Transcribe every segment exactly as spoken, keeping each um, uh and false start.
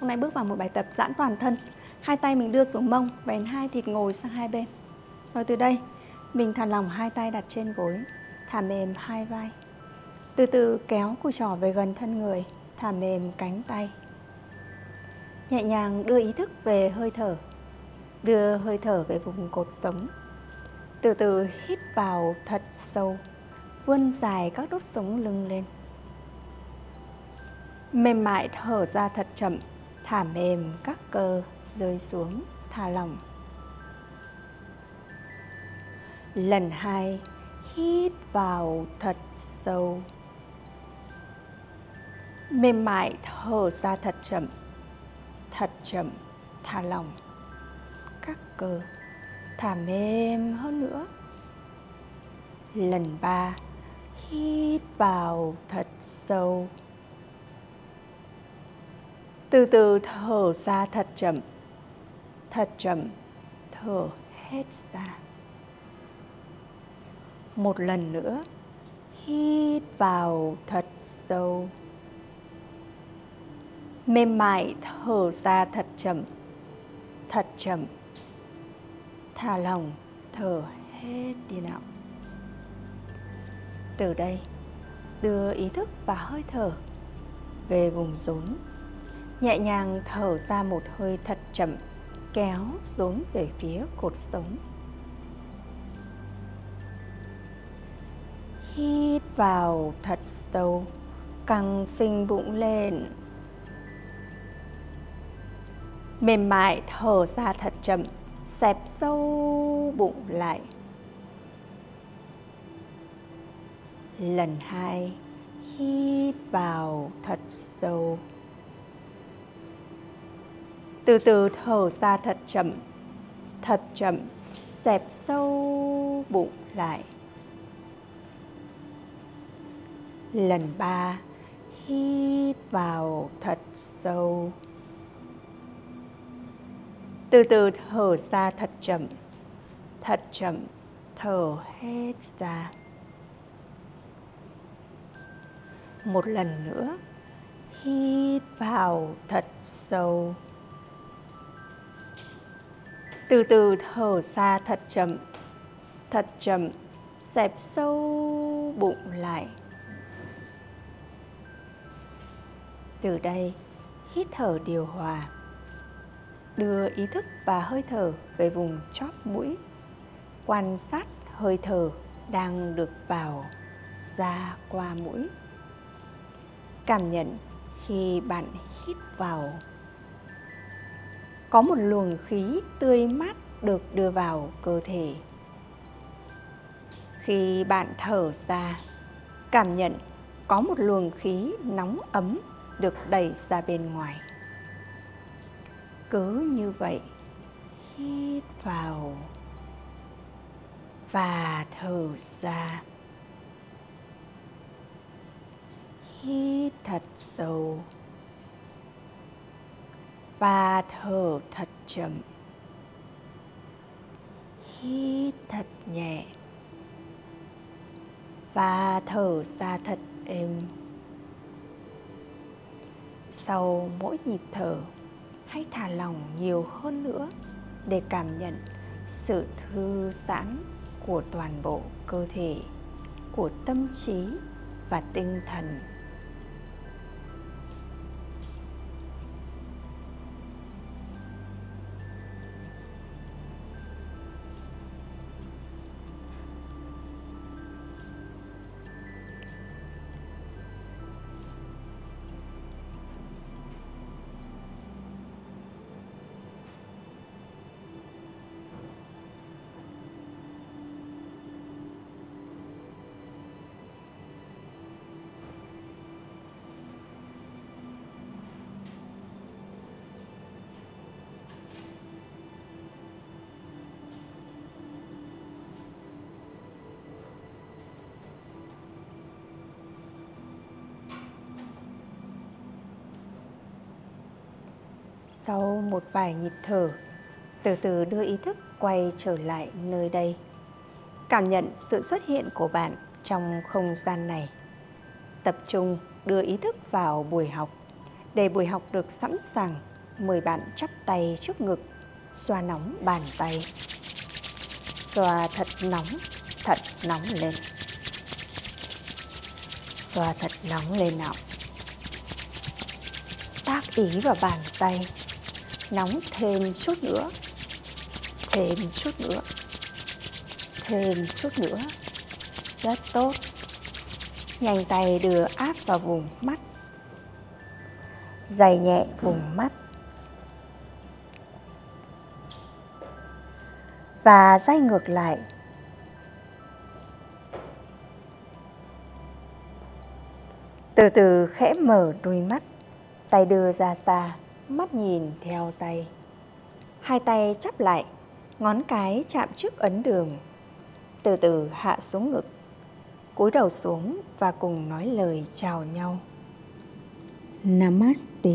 nay bước vào một bài tập giãn toàn thân. Hai tay mình đưa xuống mông, vén hai thịt ngồi sang hai bên. Rồi từ đây, mình thả lỏng hai tay đặt trên gối, thả mềm hai vai. Từ từ kéo cùi trỏ về gần thân người, thả mềm cánh tay. Nhẹ nhàng đưa ý thức về hơi thở, đưa hơi thở về vùng cột sống. Từ từ hít vào thật sâu, vươn dài các đốt sống lưng lên. Mềm mại thở ra thật chậm, thả mềm các cơ rơi xuống, thả lỏng. Lần hai, hít vào thật sâu. Mềm mại thở ra thật chậm, thật chậm, thả lỏng các cơ, thả mềm hơn nữa. Lần ba, hít vào thật sâu. Từ từ thở ra thật chậm, thật chậm, thở hết ra. Một lần nữa, hít vào thật sâu. Mềm mại thở ra thật chậm, thật chậm, thả lỏng, thở hết đi nào. Từ đây, đưa ý thức và hơi thở về vùng rốn. Nhẹ nhàng thở ra một hơi thật chậm, kéo rốn về phía cột sống. Hít vào thật sâu, căng phình bụng lên. Mềm mại thở ra thật chậm, xẹp sâu bụng lại. Lần hai, hít vào thật sâu. Từ từ thở ra thật chậm, thật chậm, xẹp sâu bụng lại. Lần ba, hít vào thật sâu. Từ từ thở ra thật chậm, thật chậm, thở hết ra. Một lần nữa, hít vào thật sâu. Từ từ thở ra thật chậm, thật chậm, xẹp sâu bụng lại. Từ đây, hít thở điều hòa. Đưa ý thức và hơi thở về vùng chóp mũi. Quan sát hơi thở đang được vào ra qua mũi. Cảm nhận khi bạn hít vào, có một luồng khí tươi mát được đưa vào cơ thể. Khi bạn thở ra, cảm nhận có một luồng khí nóng ấm được đẩy ra bên ngoài. Cứ như vậy, hít vào và thở ra. Hít thật sâu và thở thật chậm. Hít thật nhẹ và thở ra thật êm. Sau mỗi nhịp thở, hãy thả lỏng nhiều hơn nữa để cảm nhận sự thư giãn của toàn bộ cơ thể, của tâm trí và tinh thần. Sau một vài nhịp thở, từ từ đưa ý thức quay trở lại nơi đây. Cảm nhận sự xuất hiện của bạn trong không gian này. Tập trung đưa ý thức vào buổi học, để buổi học được sẵn sàng mời bạn chắp tay trước ngực, xoa nóng bàn tay. Xoa thật nóng, thật nóng lên. Xoa thật nóng lên nào. Tác ý vào bàn tay, nóng thêm chút nữa, thêm chút nữa, thêm chút nữa. Rất tốt. Nhanh tay đưa áp vào vùng mắt, day nhẹ vùng mắt và day ngược lại. Từ từ khẽ mở đôi mắt, tay đưa ra xa, mắt nhìn theo tay. Hai tay chắp lại, ngón cái chạm trước ấn đường. Từ từ hạ xuống ngực, cúi đầu xuống và cùng nói lời chào nhau. Namaste.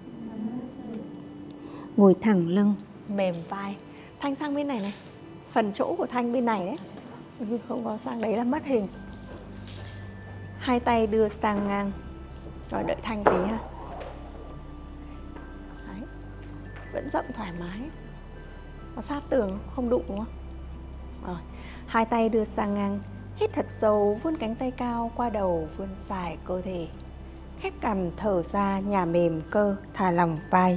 Ngồi thẳng lưng, mềm vai. Thanh sang bên này này. Phần chỗ của Thanh bên này đấy. Không có sang đấy là mất hình. Hai tay đưa sang ngang. Rồi đợi Thanh tí ha. Đấy. Vẫn rộng thoải mái. Có sát tường không đụng đúng không? Rồi. Hai tay đưa sang ngang. Hít thật sâu, vươn cánh tay cao qua đầu, vươn dài cơ thể. Khép cằm thở ra, nhả mềm cơ, thả lỏng vai.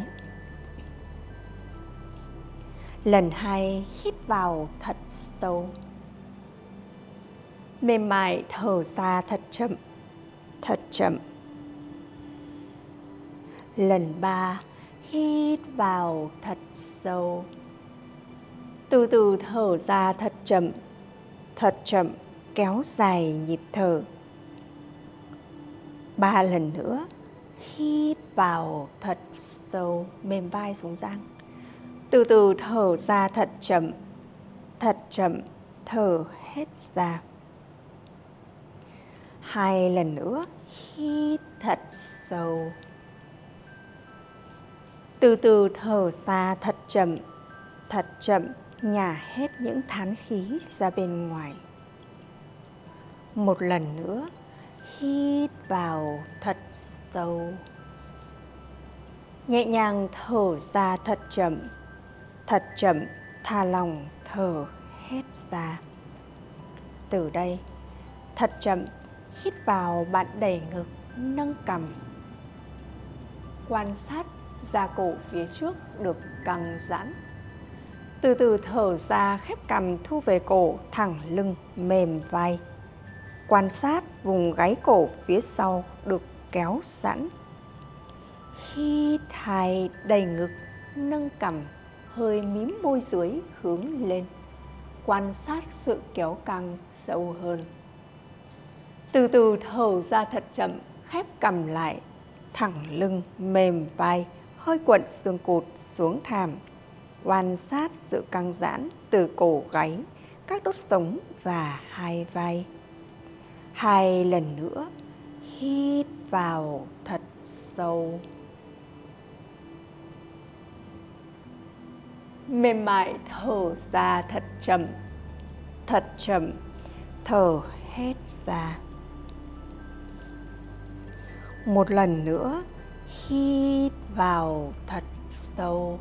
Lần hai, hít vào thật sâu. Mềm mại thở ra thật chậm, thật chậm. Lần ba, hít vào thật sâu. Từ từ thở ra thật chậm, thật chậm, kéo dài nhịp thở. Ba lần nữa, hít vào thật sâu, mềm vai xuống răng. Từ từ thở ra thật chậm, thật chậm, thở hết ra. Hai lần nữa, hít thật sâu. Từ từ thở ra thật chậm, thật chậm, nhả hết những thán khí ra bên ngoài. Một lần nữa, hít vào thật sâu. Nhẹ nhàng thở ra thật chậm, thật chậm, thả lỏng thở hết ra. Từ đây, thật chậm, hít vào bạn đẩy ngực, nâng cằm. Quan sát da cổ phía trước được căng giãn. Từ từ thở ra, khép cằm thu về cổ, thẳng lưng, mềm vai. Quan sát vùng gáy cổ phía sau được kéo giãn. Hít hai, đẩy ngực, nâng cằm, hơi mím môi dưới hướng lên. Quan sát sự kéo căng sâu hơn. Từ từ thở ra thật chậm, khép cằm lại, thẳng lưng, mềm vai, hơi cuộn xương cụt xuống thảm. Quan sát sự căng giãn từ cổ gáy, các đốt sống và hai vai. Hai lần nữa, hít vào thật sâu. Mềm mại thở ra thật chậm, thật chậm, thở hết ra. Một lần nữa, hít vào thật sâu.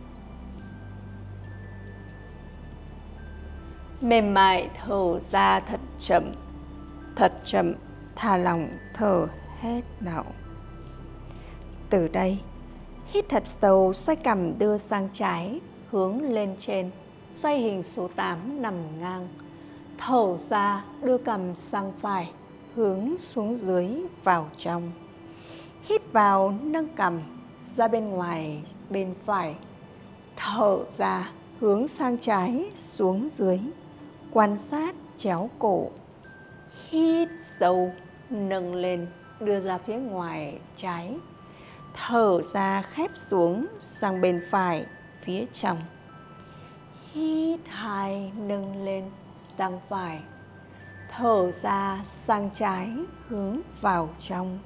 Mềm mại thở ra thật chậm, thật chậm, thả lỏng thở hết nào. Từ đây, hít thật sâu, xoay cằm đưa sang trái, hướng lên trên, xoay hình số tám nằm ngang. Thở ra, đưa cằm sang phải, hướng xuống dưới vào trong. Hít vào, nâng cằm ra bên ngoài bên phải. Thở ra, hướng sang trái, xuống dưới. Quan sát chéo cổ. Hít sâu, nâng lên, đưa ra phía ngoài trái. Thở ra, khép xuống sang bên phải, phía trong. Hít hai, nâng lên, sang phải. Thở ra, sang trái, hướng vào trong.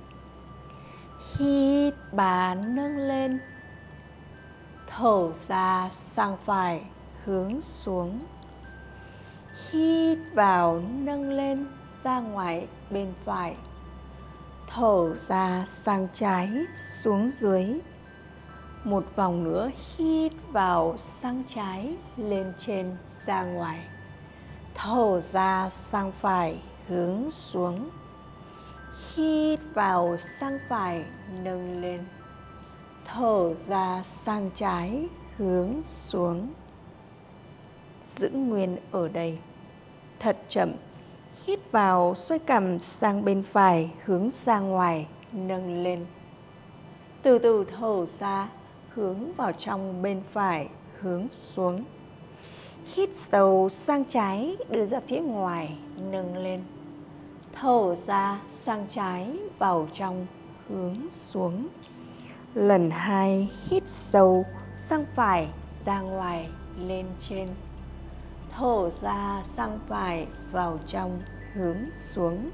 Hít ba, nâng lên. Thở ra, sang phải, hướng xuống. Hít vào, nâng lên, ra ngoài bên phải. Thở ra sang trái, xuống dưới. Một vòng nữa hít vào sang trái, lên trên, ra ngoài. Thở ra sang phải, hướng xuống. Hít vào sang phải, nâng lên. Thở ra sang trái, hướng xuống. Giữ nguyên ở đây. Thật chậm. Hít vào, xoay cằm sang bên phải, hướng ra ngoài, nâng lên. Từ từ thở ra, hướng vào trong bên phải, hướng xuống. Hít sâu sang trái, đưa ra phía ngoài, nâng lên. Thở ra sang trái, vào trong, hướng xuống. Lần hai, hít sâu sang phải, ra ngoài, lên trên. Thở ra sang phải, vào trong, hướng xuống.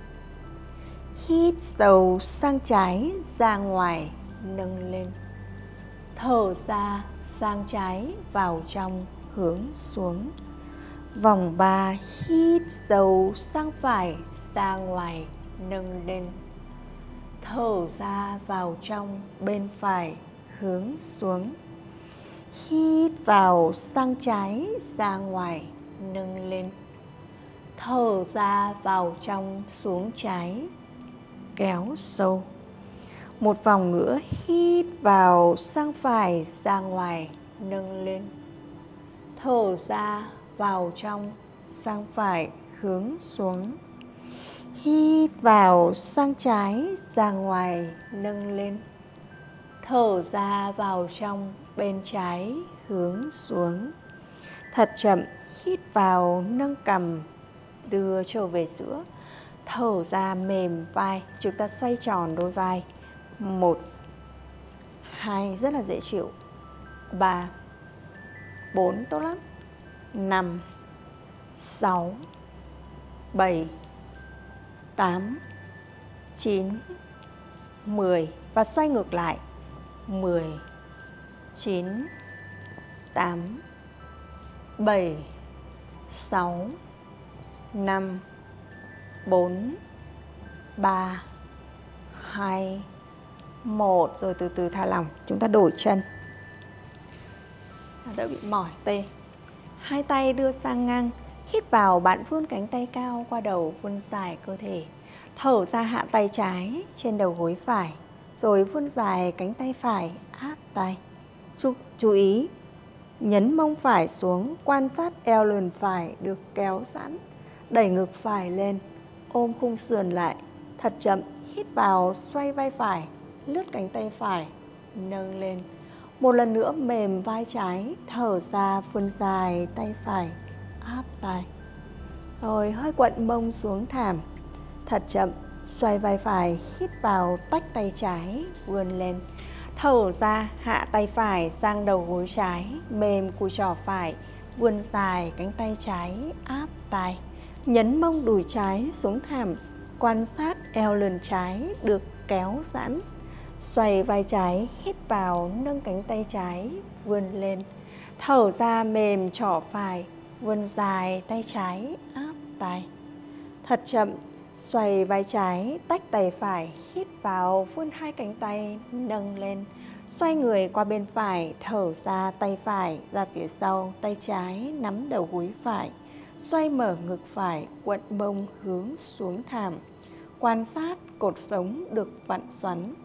Hít sâu sang trái, ra ngoài, nâng lên. Thở ra sang trái, vào trong, hướng xuống. Vòng ba, hít sâu sang phải, ra ngoài, nâng lên. Thở ra vào trong, bên phải, hướng xuống. Hít vào sang trái, ra ngoài, nâng lên. Thở ra vào trong, xuống trái, kéo sâu. Một vòng nữa, hít vào sang phải, ra ngoài, nâng lên. Thở ra vào trong, sang phải, hướng xuống. Hít vào sang trái, ra ngoài, nâng lên. Thở ra vào trong, bên trái, hướng xuống. Thật chậm, hít vào, nâng cằm, đưa trở về giữa. Thở ra mềm vai, chúng ta xoay tròn đôi vai. Một, hai, rất là dễ chịu. Ba, bốn, tốt lắm. Năm, sáu, bảy, tám, chín, mười. Và xoay ngược lại. Mười, chín, tám, bảy, sáu, năm, bốn, ba, hai, một. Rồi từ từ thả lỏng. Chúng ta đổi chân. Đỡ bị mỏi tê. Hai tay đưa sang ngang. Hít vào, bạn vươn cánh tay cao qua đầu, vươn dài cơ thể. Thở ra hạ tay trái trên đầu gối phải. Rồi vươn dài cánh tay phải, áp tay. Chú, chú ý, nhấn mông phải xuống, quan sát eo lườn phải được kéo giãn. Đẩy ngực phải lên, ôm khung sườn lại. Thật chậm, hít vào, xoay vai phải, lướt cánh tay phải, nâng lên. Một lần nữa mềm vai trái, thở ra, vươn dài tay phải, áp tay. Rồi hơi quặn mông xuống thảm. Thật chậm, xoay vai phải, hít vào, tách tay trái, vươn lên. Thở ra, hạ tay phải sang đầu gối trái, mềm cùi trỏ phải, vươn dài cánh tay trái, áp tay. Nhấn mông đùi trái xuống thảm, quan sát eo lườn trái được kéo giãn. Xoay vai trái, hít vào, nâng cánh tay trái, vươn lên. Thở ra mềm trỏ phải, vươn dài tay trái, áp tay. Thật chậm, xoay vai trái, tách tay phải, hít vào, vươn hai cánh tay, nâng lên. Xoay người qua bên phải, thở ra tay phải ra phía sau, tay trái nắm đầu gối phải. Xoay mở ngực phải, quặn mông hướng xuống thảm. Quan sát cột sống được vặn xoắn.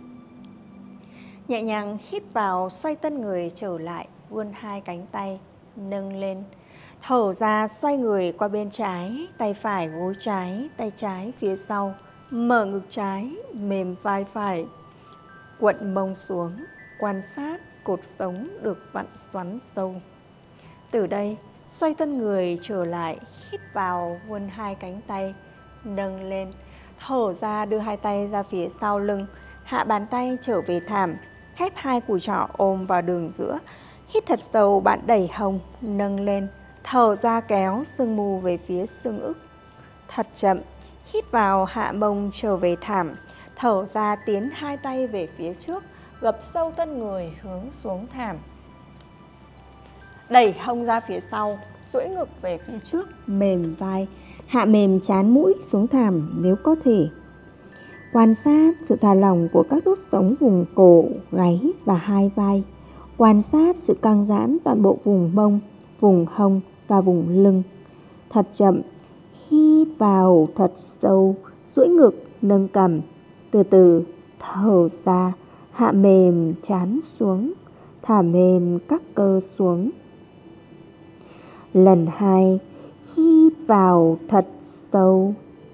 Nhẹ nhàng hít vào, xoay thân người trở lại, vươn hai cánh tay, nâng lên. Thở ra, xoay người qua bên trái, tay phải gối trái, tay trái phía sau. Mở ngực trái, mềm vai phải, quặn mông xuống, quan sát cột sống được vặn xoắn sâu. Từ đây, xoay thân người trở lại, hít vào, vươn hai cánh tay, nâng lên. Thở ra, đưa hai tay ra phía sau lưng, hạ bàn tay trở về thảm, khép hai cùi trỏ ôm vào đường giữa. Hít thật sâu, bạn đẩy hông, nâng lên. Thở ra kéo xương mu về phía xương ức. Thật chậm, hít vào, hạ mông trở về thảm. Thở ra, tiến hai tay về phía trước, gập sâu thân người hướng xuống thảm. Đẩy hông ra phía sau, duỗi ngực về phía trước, mềm vai, hạ mềm trán mũi xuống thảm nếu có thể. Quan sát sự thả lỏng của các đốt sống vùng cổ, gáy và hai vai. Quan sát sự căng giãn toàn bộ vùng mông, vùng hông và vùng lưng. Thật chậm, hít vào thật sâu, duỗi ngực, nâng cằm. Từ từ thở ra, hạ mềm trán xuống, thả mềm các cơ xuống. Lần hai, hít vào thật sâu,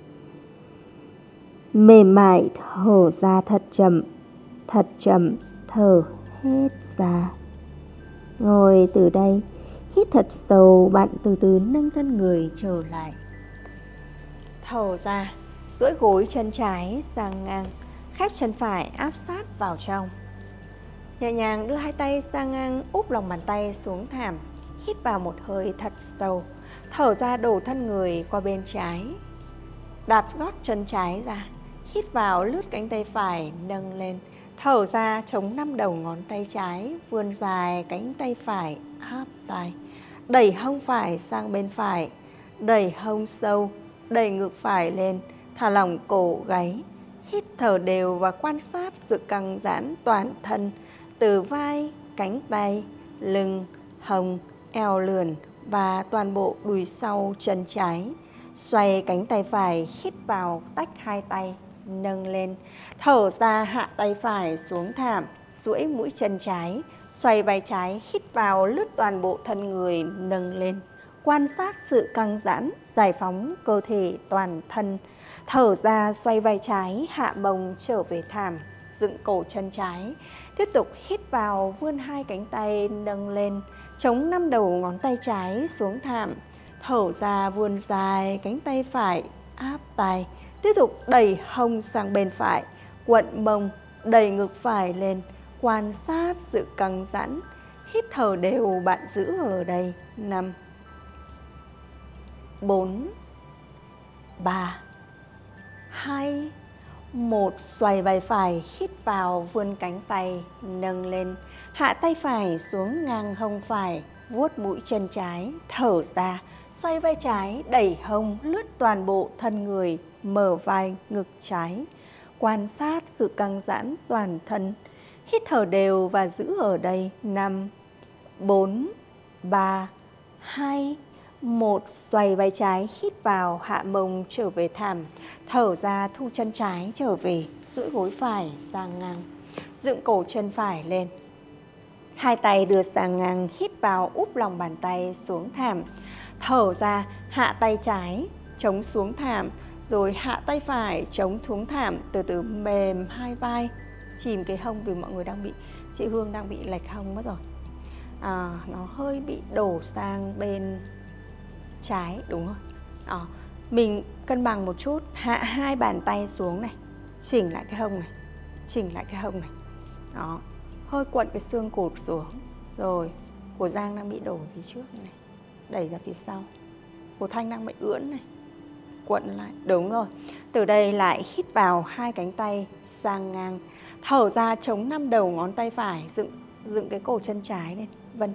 mềm mại thở ra thật chậm, thật chậm thở hết ra. Rồi từ đây, hít thật sâu, bạn từ từ nâng thân người trở lại. Thở ra, duỗi gối chân trái sang ngang, khép chân phải áp sát vào trong. Nhẹ nhàng đưa hai tay sang ngang, úp lòng bàn tay xuống thảm. Hít vào một hơi thật sâu, thở ra đổ thân người qua bên trái. Đạp gót chân trái ra, hít vào lướt cánh tay phải nâng lên. Thở ra chống năm đầu ngón tay trái, vươn dài cánh tay phải áp tay. Đẩy hông phải sang bên phải, đẩy hông sâu, đẩy ngực phải lên, thả lỏng cổ gáy. Hít thở đều và quan sát sự căng giãn toàn thân từ vai, cánh tay, lưng, hông, eo lườn và toàn bộ đùi sau chân trái. Xoay cánh tay phải, hít vào tách hai tay, nâng lên. Thở ra hạ tay phải xuống thảm, duỗi mũi chân trái, xoay vai trái, hít vào lướt toàn bộ thân người nâng lên. Quan sát sự căng giãn, giải phóng cơ thể toàn thân. Thở ra xoay vai trái, hạ mông trở về thảm, dựng cổ chân trái. Tiếp tục hít vào, vươn hai cánh tay nâng lên, chống năm đầu ngón tay trái xuống thảm. Thở ra vươn dài cánh tay phải, áp tay. Tiếp tục đẩy hông sang bên phải, quặn mông, đẩy ngực phải lên. Quan sát sự căng giãn. Hít thở đều, bạn giữ ở đây. Năm, bốn, ba, hai, một. Xoay vai phải, hít vào, vươn cánh tay, nâng lên. Hạ tay phải xuống ngang hông phải, vuốt mũi chân trái, thở ra. Xoay vai trái, đẩy hông, lướt toàn bộ thân người, mở vai, ngực trái. Quan sát sự căng giãn toàn thân. Hít thở đều và giữ ở đây. Năm, bốn, ba, hai, một. Xoay vai trái, hít vào, hạ mông trở về thảm. Thở ra thu chân trái trở về, duỗi gối phải sang ngang, dựng cổ chân phải lên. Hai tay đưa sang ngang, hít vào, úp lòng bàn tay xuống thảm. Thở ra hạ tay trái chống xuống thảm, rồi hạ tay phải chống xuống thảm. Từ từ mềm hai vai, chìm cái hông, vì mọi người đang bị, chị Hương đang bị lệch hông mất rồi. À, nó hơi bị đổ sang bên trái, đúng rồi. À, mình cân bằng một chút, hạ hai bàn tay xuống này, chỉnh lại cái hông này, chỉnh lại cái hông này. Đó, hơi cuộn cái xương cột xuống. Rồi, của Giang đang bị đổ phía trước này, đẩy ra phía sau. Của Thanh đang bị ưỡn này, cuộn lại, đúng rồi. Từ đây lại hít vào hai cánh tay sang ngang. Thở ra chống năm đầu ngón tay phải, dựng dựng cái cổ chân trái lên, vân.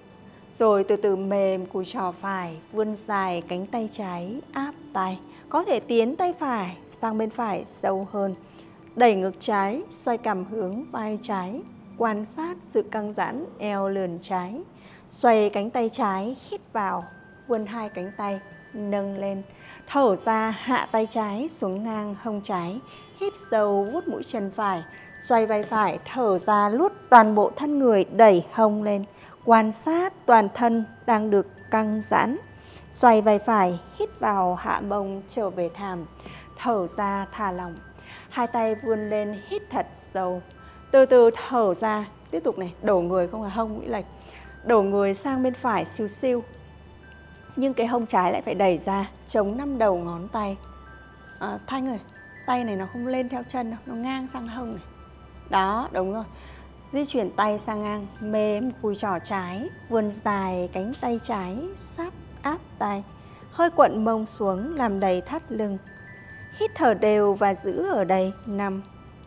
Rồi từ từ mềm cùi trò phải, vươn dài cánh tay trái, áp tay. Có thể tiến tay phải sang bên phải sâu hơn. Đẩy ngực trái, xoay cằm hướng vai trái. Quan sát sự căng giãn eo lườn trái. Xoay cánh tay trái, hít vào, vươn hai cánh tay, nâng lên. Thở ra hạ tay trái xuống ngang hông trái. Hít sâu, vuốt mũi chân phải. Xoay vai phải, thở ra luốt toàn bộ thân người, đẩy hông lên. Quan sát toàn thân đang được căng giãn. Xoay vai phải, hít vào, hạ mông trở về thảm. Thở ra thả lỏng. Hai tay vươn lên, hít thật sâu. Từ từ thở ra. Tiếp tục này, đổ người không là hông bị lệch. Đổ người sang bên phải siêu siêu. Nhưng cái hông trái lại phải đẩy ra, chống năm đầu ngón tay. à, Thanh ơi, tay này nó không lên theo chân đâu, nó ngang sang hông này. Đó, đúng rồi. Di chuyển tay sang ngang, mềm cùi trỏ trái, vươn dài cánh tay trái, sắp áp tay. Hơi cuộn mông xuống, làm đầy thắt lưng. Hít thở đều và giữ ở đây. Năm,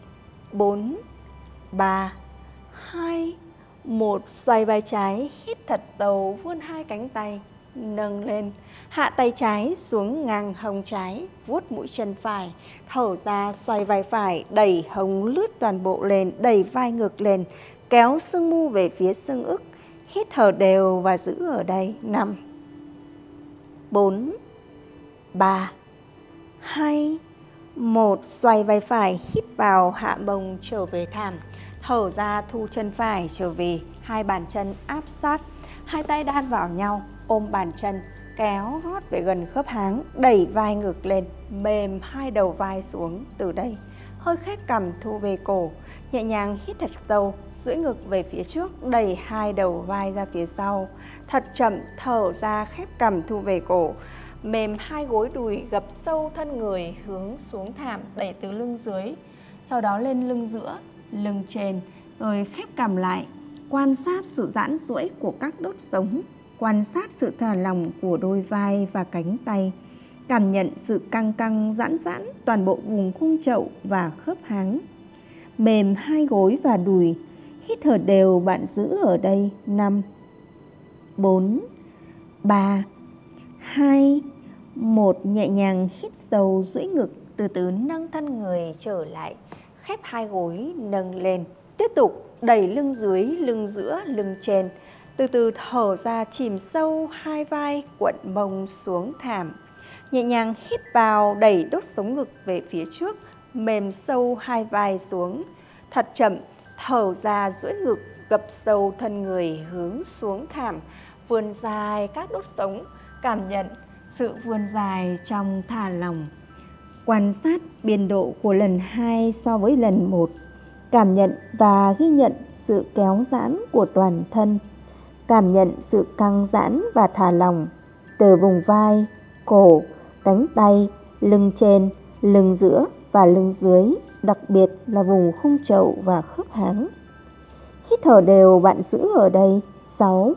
bốn, ba, hai, một. Xoay vai trái, hít thật sâu, vươn hai cánh tay, nâng lên. Hạ tay trái xuống ngang hông trái, vuốt mũi chân phải. Thở ra xoay vai phải, đẩy hông lướt toàn bộ lên, đẩy vai ngược lên. kéo xương mu về phía xương ức, hít thở đều và giữ ở đây. Năm, bốn, ba, hai, một. Xoay vai phải, hít vào, hạ mông trở về thảm. Thở ra, thu chân phải trở về, hai bàn chân áp sát, hai tay đan vào nhau, ôm bàn chân, kéo gót về gần khớp háng, đẩy vai ngược lên, mềm hai đầu vai xuống. Từ đây, hơi khép cằm thu về cổ, nhẹ nhàng hít thật sâu, duỗi ngực về phía trước, đẩy hai đầu vai ra phía sau. Thật chậm, thở ra, khép cằm thu về cổ, mềm hai gối đùi, gập sâu thân người hướng xuống thảm, đẩy từ lưng dưới, sau đó lên lưng giữa, lưng trên, rồi khép cằm lại. Quan sát sự giãn duỗi của các đốt sống, quan sát sự thả lỏng của đôi vai và cánh tay. Cảm nhận sự căng căng giãn giãn toàn bộ vùng khung chậu và khớp háng. Mềm hai gối và đùi, hít thở đều, bạn giữ ở đây. Năm, bốn, ba, hai, một. Nhẹ nhàng hít sâu, duỗi ngực, từ từ nâng thân người trở lại, khép hai gối nâng lên. Tiếp tục đẩy lưng dưới, lưng giữa, lưng trên. Từ từ thở ra, chìm sâu hai vai, cuộn mông xuống thảm. Nhẹ nhàng hít vào, đẩy đốt sống ngực về phía trước, mềm sâu hai vai xuống. Thật chậm, thở ra, duỗi ngực, gập sâu thân người hướng xuống thảm. Vươn dài các đốt sống, cảm nhận sự vươn dài trong thả lỏng. Quan sát biên độ của lần hai so với lần một. Cảm nhận và ghi nhận sự kéo giãn của toàn thân. Cảm nhận sự căng giãn và thả lỏng từ vùng vai, cổ, cánh tay, lưng trên, lưng giữa và lưng dưới, đặc biệt là vùng khung chậu và khớp háng. Hít thở đều, bạn giữ ở đây. Sáu,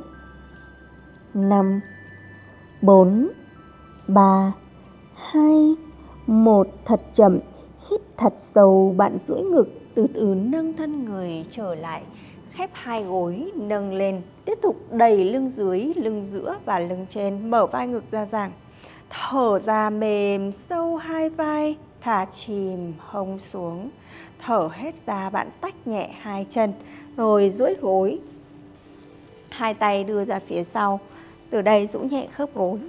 năm, bốn, ba, hai, một. Thật chậm, hít thật sâu, bạn duỗi ngực, từ từ nâng thân người trở lại, khép hai gối nâng lên. Tiếp tục đẩy lưng dưới, lưng giữa và lưng trên, mở vai ngực ra giãn. Thở ra, mềm sâu hai vai, thả chìm hông xuống. Thở hết ra, bạn tách nhẹ hai chân, rồi duỗi gối, hai tay đưa ra phía sau. Từ đây duỗi nhẹ khớp gối.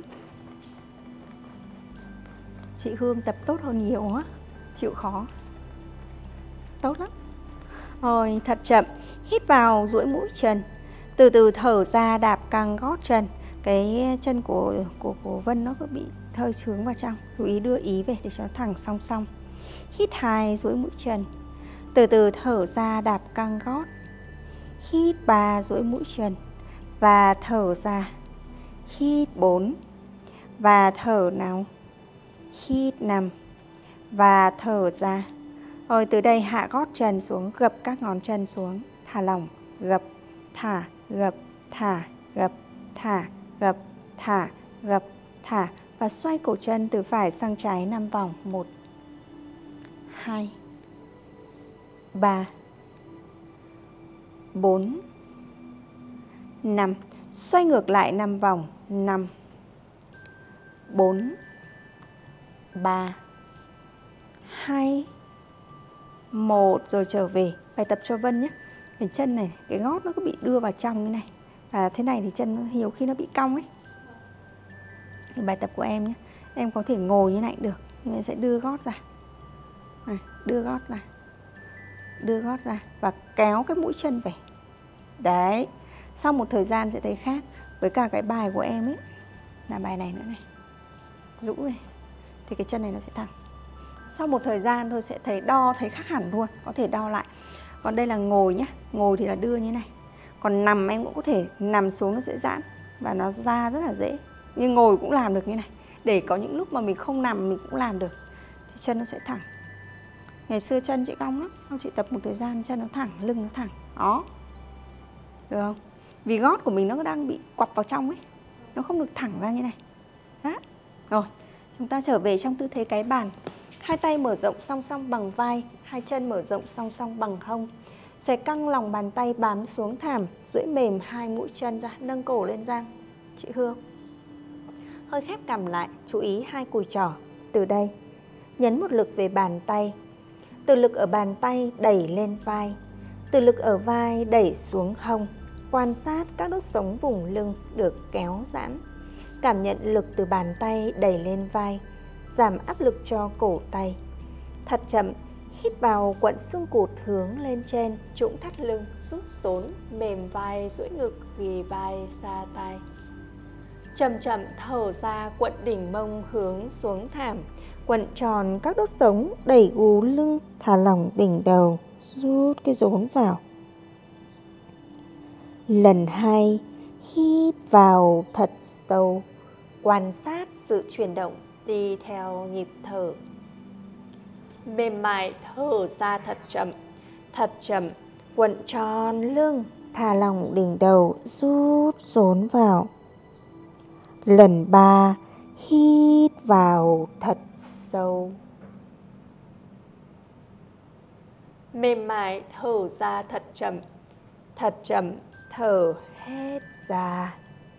Chị Hương tập tốt hơn nhiều á, chịu khó, tốt lắm. Rồi thật chậm, hít vào, duỗi mũi chân, từ từ thở ra, đạp căng gót chân. Cái chân của của của Vân nó cứ bị hơi chướng vào trong, chú ý đưa ý về để cho nó thẳng song song. Hít hai, duỗi mũi chân, từ từ thở ra, đạp căng gót. Hít ba, duỗi mũi chân và thở ra. Hít bốn và thở nào. Hít năm và thở ra. Rồi từ đây hạ gót chân xuống, gập các ngón chân xuống, thả lỏng, gập, thả, gập, thả, gập, thả, gập, thả, gập, thả. Và xoay cổ chân từ phải sang trái năm vòng. Một, hai, ba, bốn, năm. Xoay ngược lại năm vòng. Năm, bốn, ba, hai, một. Rồi trở về. Bài tập cho Vân nhé. Cái chân này, cái gót nó cứ bị đưa vào trong như này. Và thế này thì chân nó, nhiều khi nó bị cong ấy. Thì bài tập của em nhé. Em có thể ngồi như này cũng được, nhưng em sẽ đưa gót ra. Này, đưa gót ra. Đưa gót ra và kéo cái mũi chân về. Đấy. Sau một thời gian sẽ thấy khác. Với cả cái bài của em ấy là bài này nữa này, rũ này, thì cái chân này nó sẽ thẳng. Sau một thời gian thôi sẽ thấy đo, thấy khác hẳn luôn. Có thể đo lại. Còn đây là ngồi nhá. Ngồi thì là đưa như này. Còn nằm em cũng có thể nằm xuống, nó sẽ giãn và nó ra rất là dễ. Nhưng ngồi cũng làm được như này. Để có những lúc mà mình không nằm mình cũng làm được. Thì chân nó sẽ thẳng. Ngày xưa chân chị cong lắm. Sau chị tập một thời gian chân nó thẳng, lưng nó thẳng. Đó. Được không? Vì gót của mình nó đang bị quặp vào trong ấy. Nó không được thẳng ra như này. Đó. Rồi. Chúng ta trở về trong tư thế cái bàn. Hai tay mở rộng song song bằng vai. Hai chân mở rộng song song bằng hông. Xòe căng lòng bàn tay bám xuống thảm. Duỗi mềm hai mũi chân ra. Nâng cổ lên giang. Chị Hương. Hơi khép cằm lại. Chú ý hai cùi trỏ. Từ đây nhấn một lực về bàn tay. Từ lực ở bàn tay đẩy lên vai. Từ lực ở vai đẩy xuống hông, quan sát các đốt sống vùng lưng được kéo giãn. Cảm nhận lực từ bàn tay đẩy lên vai, giảm áp lực cho cổ tay. Thật chậm, hít vào quặn xương cụt hướng lên trên, trũng thắt lưng, rút rốn, mềm vai, duỗi ngực, ghì vai, xa tai. Chậm chậm thở ra, quặn đỉnh mông hướng xuống thảm, quặn tròn các đốt sống, đẩy gù lưng, thả lỏng đỉnh đầu, rút cái rốn vào. Lần hai, hít vào thật sâu, quan sát sự chuyển động đi theo nhịp thở. Mềm mại thở ra thật chậm, thật chậm, quặn tròn lưng, thả lỏng đỉnh đầu, rút rốn vào. Lần ba, hít vào thật sâu. Mềm mại thở ra thật chậm, thật chậm, thở hết ra.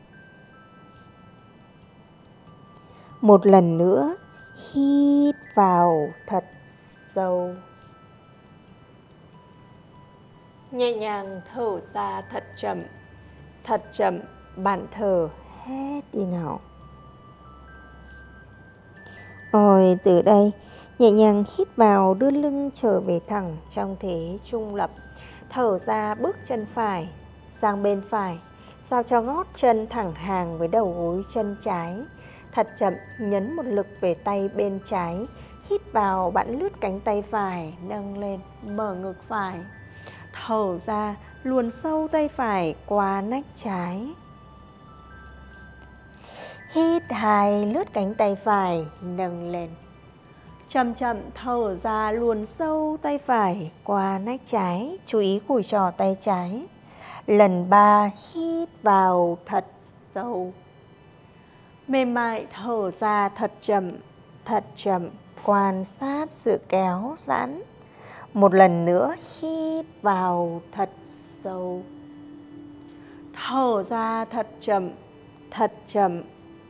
Một lần nữa, hít vào thật sâu. Nhẹ nhàng thở ra thật chậm, thật chậm, bạn thở hết đi nào. Rồi từ đây, nhẹ nhàng hít vào, đưa lưng trở về thẳng trong thế trung lập. Thở ra, bước chân phải sang bên phải, sao cho gót chân thẳng hàng với đầu gối chân trái. Thật chậm, nhấn một lực về tay bên trái. Hít vào, bạn lướt cánh tay phải, nâng lên, mở ngực phải. Thở ra, luồn sâu tay phải qua nách trái. Hít hai, lướt cánh tay phải, nâng lên. Chậm chậm thở ra, luồn sâu tay phải qua nách trái, chú ý cùi trò tay trái. Lần ba, hít vào thật sâu. Mềm mại thở ra thật chậm, thật chậm, quan sát sự kéo giãn. Một lần nữa, hít vào thật sâu. Thở ra thật chậm, thật chậm.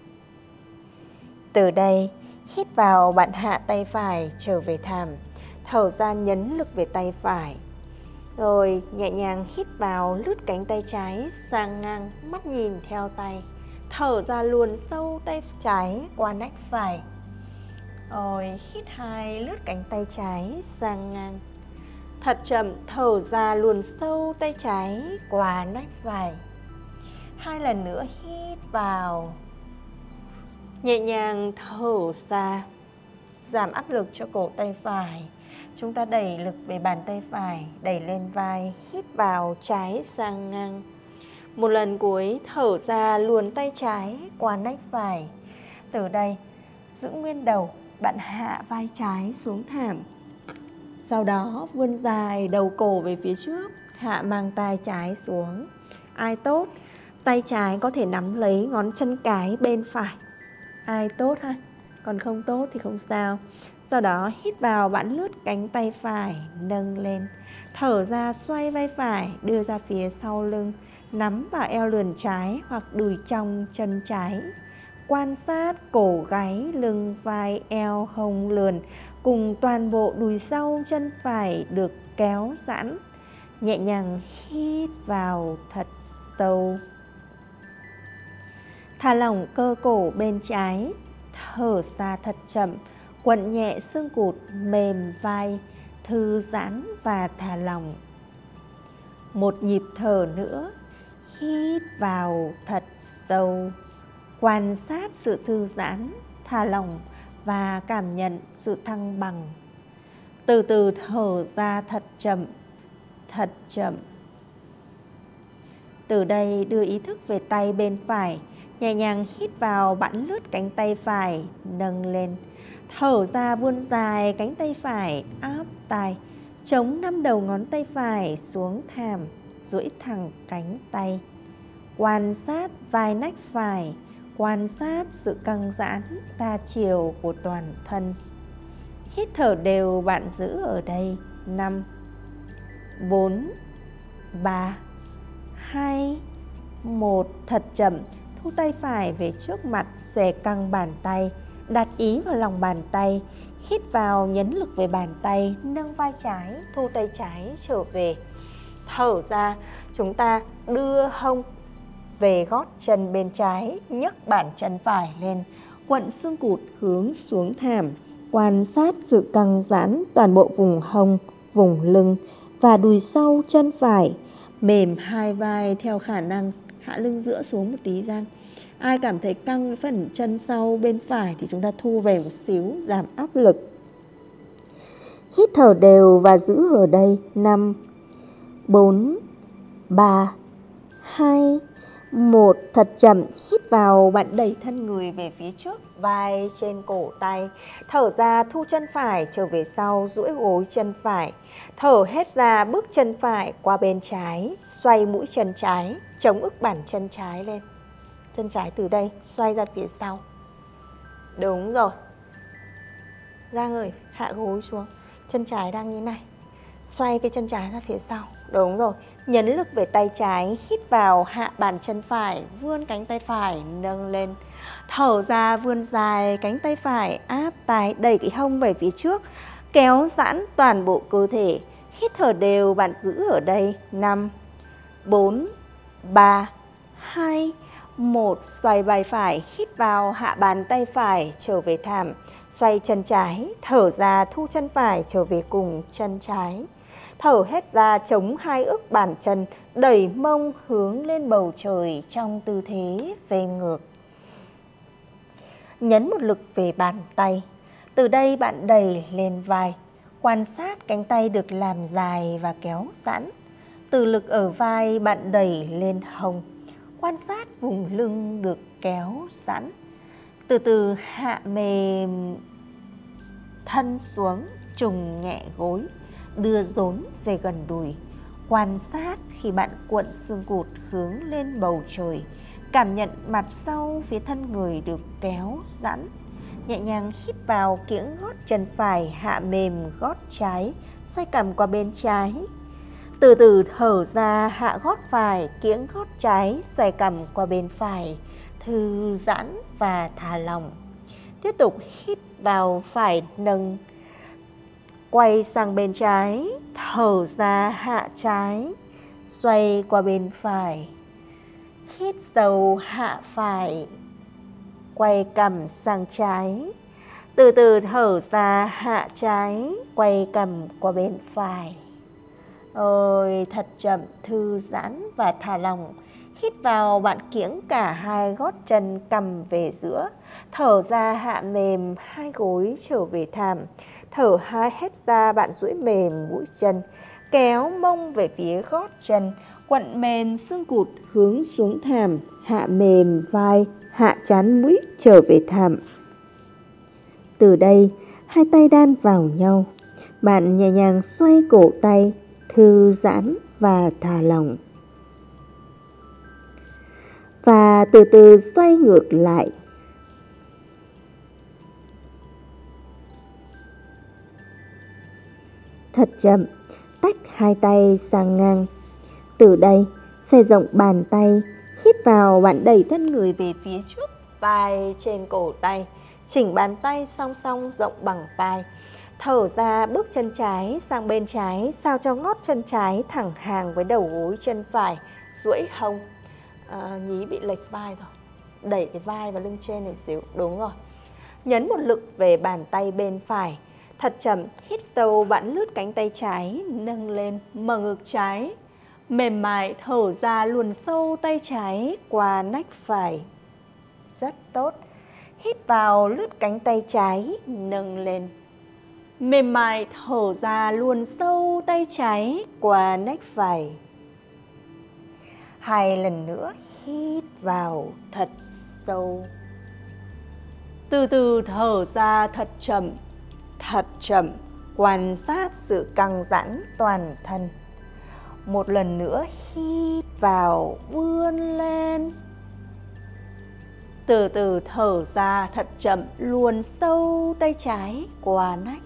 Từ đây, hít vào, bạn hạ tay phải trở về thảm. Thở ra, nhấn lực về tay phải. Rồi nhẹ nhàng hít vào, lướt cánh tay trái sang ngang, mắt nhìn theo tay. Thở ra, luồn sâu tay trái qua nách phải. Rồi hít hai, lướt cánh tay trái sang ngang. Thật chậm, thở ra, luồn sâu tay trái qua nách phải. Hai lần nữa hít vào. Nhẹ nhàng thở ra, giảm áp lực cho cổ tay phải. Chúng ta đẩy lực về bàn tay phải, đẩy lên vai, hít vào, trái sang ngang. Một lần cuối, thở ra, luồn tay trái qua nách phải. Từ đây, giữ nguyên đầu, bạn hạ vai trái xuống thảm. Sau đó, vươn dài đầu cổ về phía trước, hạ mang tay trái xuống. Ai tốt, tay trái có thể nắm lấy ngón chân cái bên phải. Ai tốt ha, còn không tốt thì không sao. Sau đó hít vào, bạn lướt cánh tay phải, nâng lên. Thở ra, xoay vai phải, đưa ra phía sau lưng, nắm vào eo lườn trái hoặc đùi trong chân trái. Quan sát cổ gáy, lưng, vai, eo, hông, lườn cùng toàn bộ đùi sau chân phải được kéo giãn. Nhẹ nhàng hít vào thật sâu. Thả lỏng cơ cổ bên trái, thở ra thật chậm, quặn nhẹ xương cụt, mềm vai, thư giãn và thả lỏng. Một nhịp thở nữa, hít vào thật sâu, quan sát sự thư giãn, thả lỏng và cảm nhận sự thăng bằng. Từ từ thở ra thật chậm, thật chậm. Từ đây đưa ý thức về tay bên phải, nhẹ nhàng hít vào, bạn lướt cánh tay phải, nâng lên. Thở ra, vươn dài cánh tay phải, áp tai, chống năm đầu ngón tay phải xuống thảm, duỗi thẳng cánh tay. Quan sát vai nách phải, quan sát sự căng giãn đa chiều của toàn thân. Hít thở đều, bạn giữ ở đây. Năm, bốn, ba, hai, một. Thật chậm, thu tay phải về trước mặt, xòe căng bàn tay, đặt ý vào lòng bàn tay. Hít vào, nhấn lực về bàn tay, nâng vai trái, thu tay trái trở về. Thở ra, chúng ta đưa hông về gót chân bên trái, nhấc bàn chân phải lên, quặn xương cụt hướng xuống thảm, quan sát sự căng giãn toàn bộ vùng hông, vùng lưng và đùi sau chân phải. Mềm hai vai theo khả năng, hạ lưng giữa xuống một tí ra. Ai cảm thấy căng cái phần chân sau bên phải thì chúng ta thu về một xíu, giảm áp lực. Hít thở đều và giữ ở đây. Năm, bốn, ba, hai, một. Thật chậm. Hít vào, bạn đẩy thân người về phía trước, vai trên cổ tay. Thở ra, thu chân phải trở về sau, duỗi gối chân phải. Thở hết ra, bước chân phải qua bên trái, xoay mũi chân trái, chống ức bàn chân trái lên. Chân trái từ đây xoay ra phía sau. Đúng rồi. Giang ơi, hạ gối xuống. Chân trái đang như này. Xoay cái chân trái ra phía sau. Đúng rồi. Nhấn lực về tay trái, hít vào, hạ bàn chân phải, vươn cánh tay phải, nâng lên. Thở ra, vươn dài cánh tay phải, áp tay, đẩy cái hông về phía trước, kéo giãn toàn bộ cơ thể. Hít thở đều, bạn giữ ở đây. Năm, bốn, ba, hai, một. Xoay vai phải, hít vào, hạ bàn tay phải, trở về thảm. Xoay chân trái, thở ra, thu chân phải, trở về cùng chân trái. Thở hết ra, chống hai ức bàn chân, đẩy mông hướng lên bầu trời trong tư thế về ngược. Nhấn một lực về bàn tay. Từ đây bạn đẩy lên vai. Quan sát cánh tay được làm dài và kéo giãn. Từ lực ở vai, bạn đẩy lên hông. Quan sát vùng lưng được kéo giãn. Từ từ hạ mềm thân xuống, trùng nhẹ gối. Đưa rốn về gần đùi. Quan sát khi bạn cuộn xương cụt hướng lên bầu trời. Cảm nhận mặt sau phía thân người được kéo giãn. Nhẹ nhàng hít vào, kiễng gót chân phải, hạ mềm gót trái, xoay cằm qua bên trái. Từ từ thở ra, hạ gót phải, kiễng gót trái, xoay cằm qua bên phải. Thư giãn và thả lỏng. Tiếp tục hít vào, phải nâng, quay sang bên trái, thở ra, hạ trái, xoay qua bên phải. Hít sâu, hạ phải, quay cằm sang trái. Từ từ thở ra, hạ trái, quay cằm qua bên phải. Ôi, thật chậm, thư giãn và thả lỏng. Hít vào, bạn kiễng cả hai gót chân, cằm về giữa. Thở ra, hạ mềm hai gối trở về thảm. Thở hai hết ra, bạn duỗi mềm mũi chân, kéo mông về phía gót chân, quặn mềm xương cụt hướng xuống thảm, hạ mềm vai, hạ trán mũi trở về thảm. Từ đây, hai tay đan vào nhau. Bạn nhẹ nhàng xoay cổ tay, thư giãn và thả lỏng. Và từ từ xoay ngược lại. Thật chậm, tách hai tay sang ngang. Từ đây, xòe rộng bàn tay, hít vào, bạn đẩy thân người về phía trước, vai trên cổ tay, chỉnh bàn tay song song rộng bằng vai. Thở ra, bước chân trái sang bên trái, sao cho ngót chân trái thẳng hàng với đầu gối chân phải, duỗi hông. À, nhí bị lệch vai rồi, đẩy cái vai vào lưng trên một xíu, đúng rồi. Nhấn một lực về bàn tay bên phải. Thật chậm, hít sâu, bạn lướt cánh tay trái, nâng lên, mở ngực trái. Mềm mại, thở ra, luồn sâu tay trái qua nách phải. Rất tốt. Hít vào, lướt cánh tay trái, nâng lên. Mềm mại, thở ra, luồn sâu tay trái qua nách phải. Hai lần nữa, hít vào thật sâu. Từ từ thở ra thật chậm. Thật chậm, quan sát sự căng giãn toàn thân. Một lần nữa hít vào, vươn lên. Từ từ thở ra thật chậm, luồn sâu tay trái qua nách.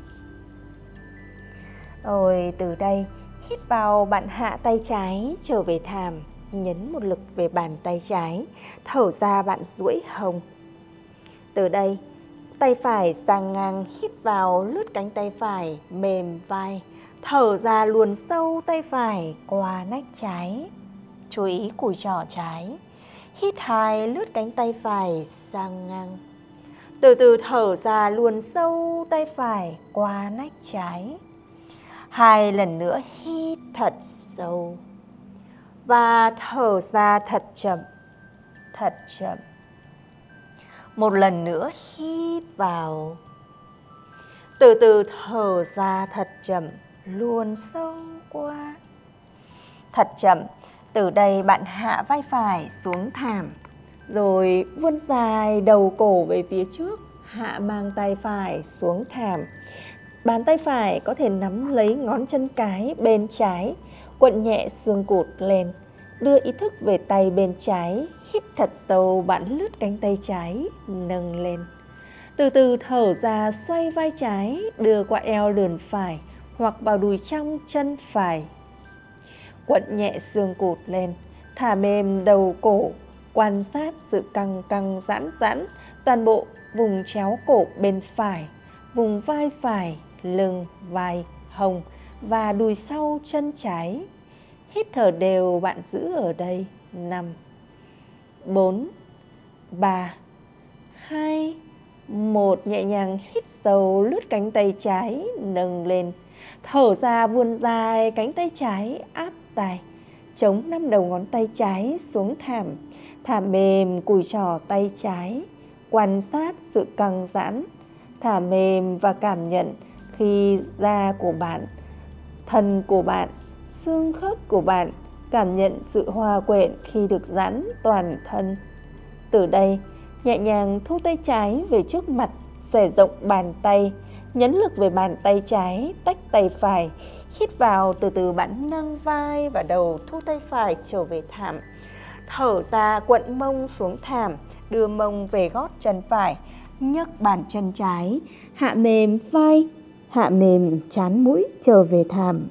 Rồi từ đây, hít vào, bạn hạ tay trái trở về thảm, nhấn một lực về bàn tay trái. Thở ra, bạn duỗi hông. Từ đây, tay phải sang ngang, hít vào, lướt cánh tay phải, mềm vai. Thở ra luồn sâu tay phải qua nách trái. Chú ý cùi trỏ trái. Hít hai, lướt cánh tay phải sang ngang. Từ từ thở ra luồn sâu tay phải qua nách trái. Hai lần nữa hít thật sâu. Và thở ra thật chậm, thật chậm. Một lần nữa hít vào. Từ từ thở ra thật chậm, luồn sâu qua. Thật chậm. Từ đây bạn hạ vai phải xuống thảm. Rồi vươn dài đầu cổ về phía trước. Hạ mang tay phải xuống thảm. Bàn tay phải có thể nắm lấy ngón chân cái bên trái. Quận nhẹ xương cụt lên. Đưa ý thức về tay bên trái. Hít thật sâu, bạn lướt cánh tay trái, nâng lên. Từ từ thở ra, xoay vai trái, đưa qua eo lườn phải hoặc vào đùi trong chân phải. Quận nhẹ xương cụt lên, thả mềm đầu cổ, quan sát sự căng căng giãn giãn toàn bộ vùng chéo cổ bên phải, vùng vai phải, lưng, vai, hông và đùi sau chân trái. Hít thở đều, bạn giữ ở đây. Năm, bốn, ba, hai, một. Nhẹ nhàng hít sâu, lướt cánh tay trái, nâng lên. Thở ra vươn dài cánh tay trái, áp tay. Chống năm đầu ngón tay trái xuống thảm. Thả mềm cùi trỏ tay trái. Quan sát sự căng giãn. Thả mềm và cảm nhận khi da của bạn, thân của bạn, xương khớp của bạn cảm nhận sự hòa quyện khi được giãn toàn thân. Từ đây, nhẹ nhàng thu tay trái về trước mặt, xòe rộng bàn tay, nhấn lực về bàn tay trái, tách tay phải. Hít vào, từ từ bạn nâng vai và đầu, thu tay phải trở về thảm. Thở ra, quận mông xuống thảm, đưa mông về gót chân phải, nhấc bàn chân trái, hạ mềm vai, hạ mềm trán mũi trở về thảm.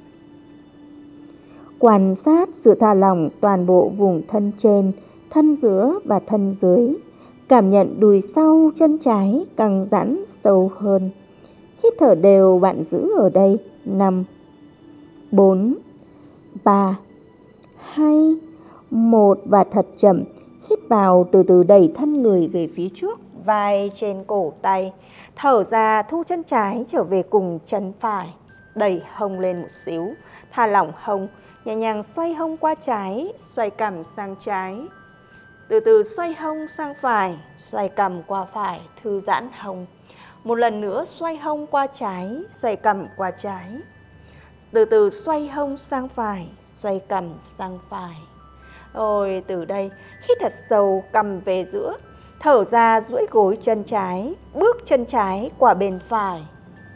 Quan sát sự thả lỏng toàn bộ vùng thân trên, thân giữa và thân dưới. Cảm nhận đùi sau chân trái căng giãn sâu hơn. Hít thở đều, bạn giữ ở đây. Năm, bốn, ba, hai, một. Và thật chậm. Hít vào, từ từ đẩy thân người về phía trước, vai trên cổ tay. Thở ra, thu chân trái trở về cùng chân phải. Đẩy hông lên một xíu. Thả lỏng hông. Nhẹ nhàng xoay hông qua trái, xoay cằm sang trái. Từ từ xoay hông sang phải, xoay cằm qua phải, thư giãn hông. Một lần nữa xoay hông qua trái, xoay cằm qua trái. Từ từ xoay hông sang phải, xoay cằm sang phải. Rồi từ đây hít thật sâu, cằm về giữa. Thở ra, duỗi gối chân trái, bước chân trái qua bên phải.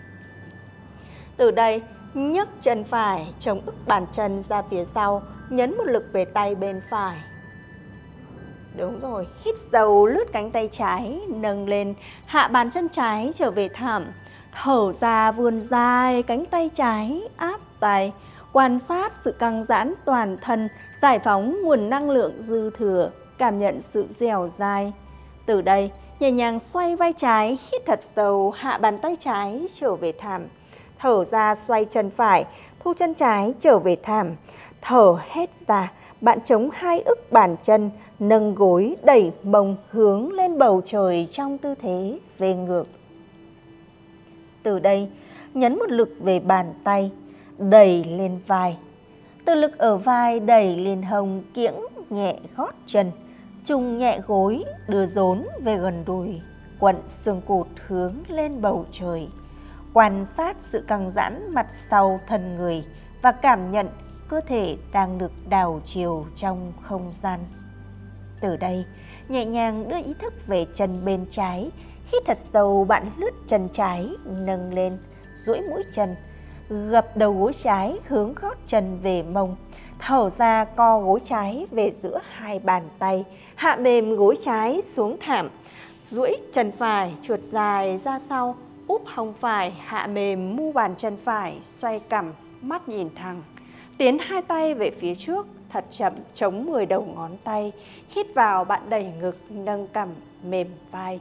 Từ đây nhấc chân phải, chống ức bàn chân ra phía sau, nhấn một lực về tay bên phải. Đúng rồi, hít sâu, lướt cánh tay trái, nâng lên, hạ bàn chân trái trở về thảm. Thở ra, vươn dài cánh tay trái, áp tay. Quan sát sự căng giãn toàn thân, giải phóng nguồn năng lượng dư thừa, cảm nhận sự dẻo dai. Từ đây, nhẹ nhàng xoay vai trái, hít thật sâu, hạ bàn tay trái trở về thảm. Thở ra, xoay chân phải, thu chân trái trở về thảm. Thở hết ra, bạn chống hai ức bàn chân, nâng gối, đẩy mông hướng lên bầu trời trong tư thế về ngược. Từ đây, nhấn một lực về bàn tay, đẩy lên vai. Từ lực ở vai đẩy lên hông, kiễng nhẹ gót chân, trùng nhẹ gối, đưa rốn về gần đùi, quặn xương cụt hướng lên bầu trời. Quan sát sự căng giãn mặt sau thân người và cảm nhận cơ thể đang được đảo chiều trong không gian. Từ đây, nhẹ nhàng đưa ý thức về chân bên trái. Hít thật sâu, bạn lướt chân trái, nâng lên, duỗi mũi chân, gập đầu gối trái hướng gót chân về mông. Thở ra, co gối trái về giữa hai bàn tay, hạ mềm gối trái xuống thảm. Duỗi chân phải trượt dài ra sau, úp hông phải, hạ mềm mu bàn chân phải, xoay cằm, mắt nhìn thẳng. Tiến hai tay về phía trước, thật chậm, chống mười đầu ngón tay. Hít vào, bạn đẩy ngực, nâng cằm, mềm vai.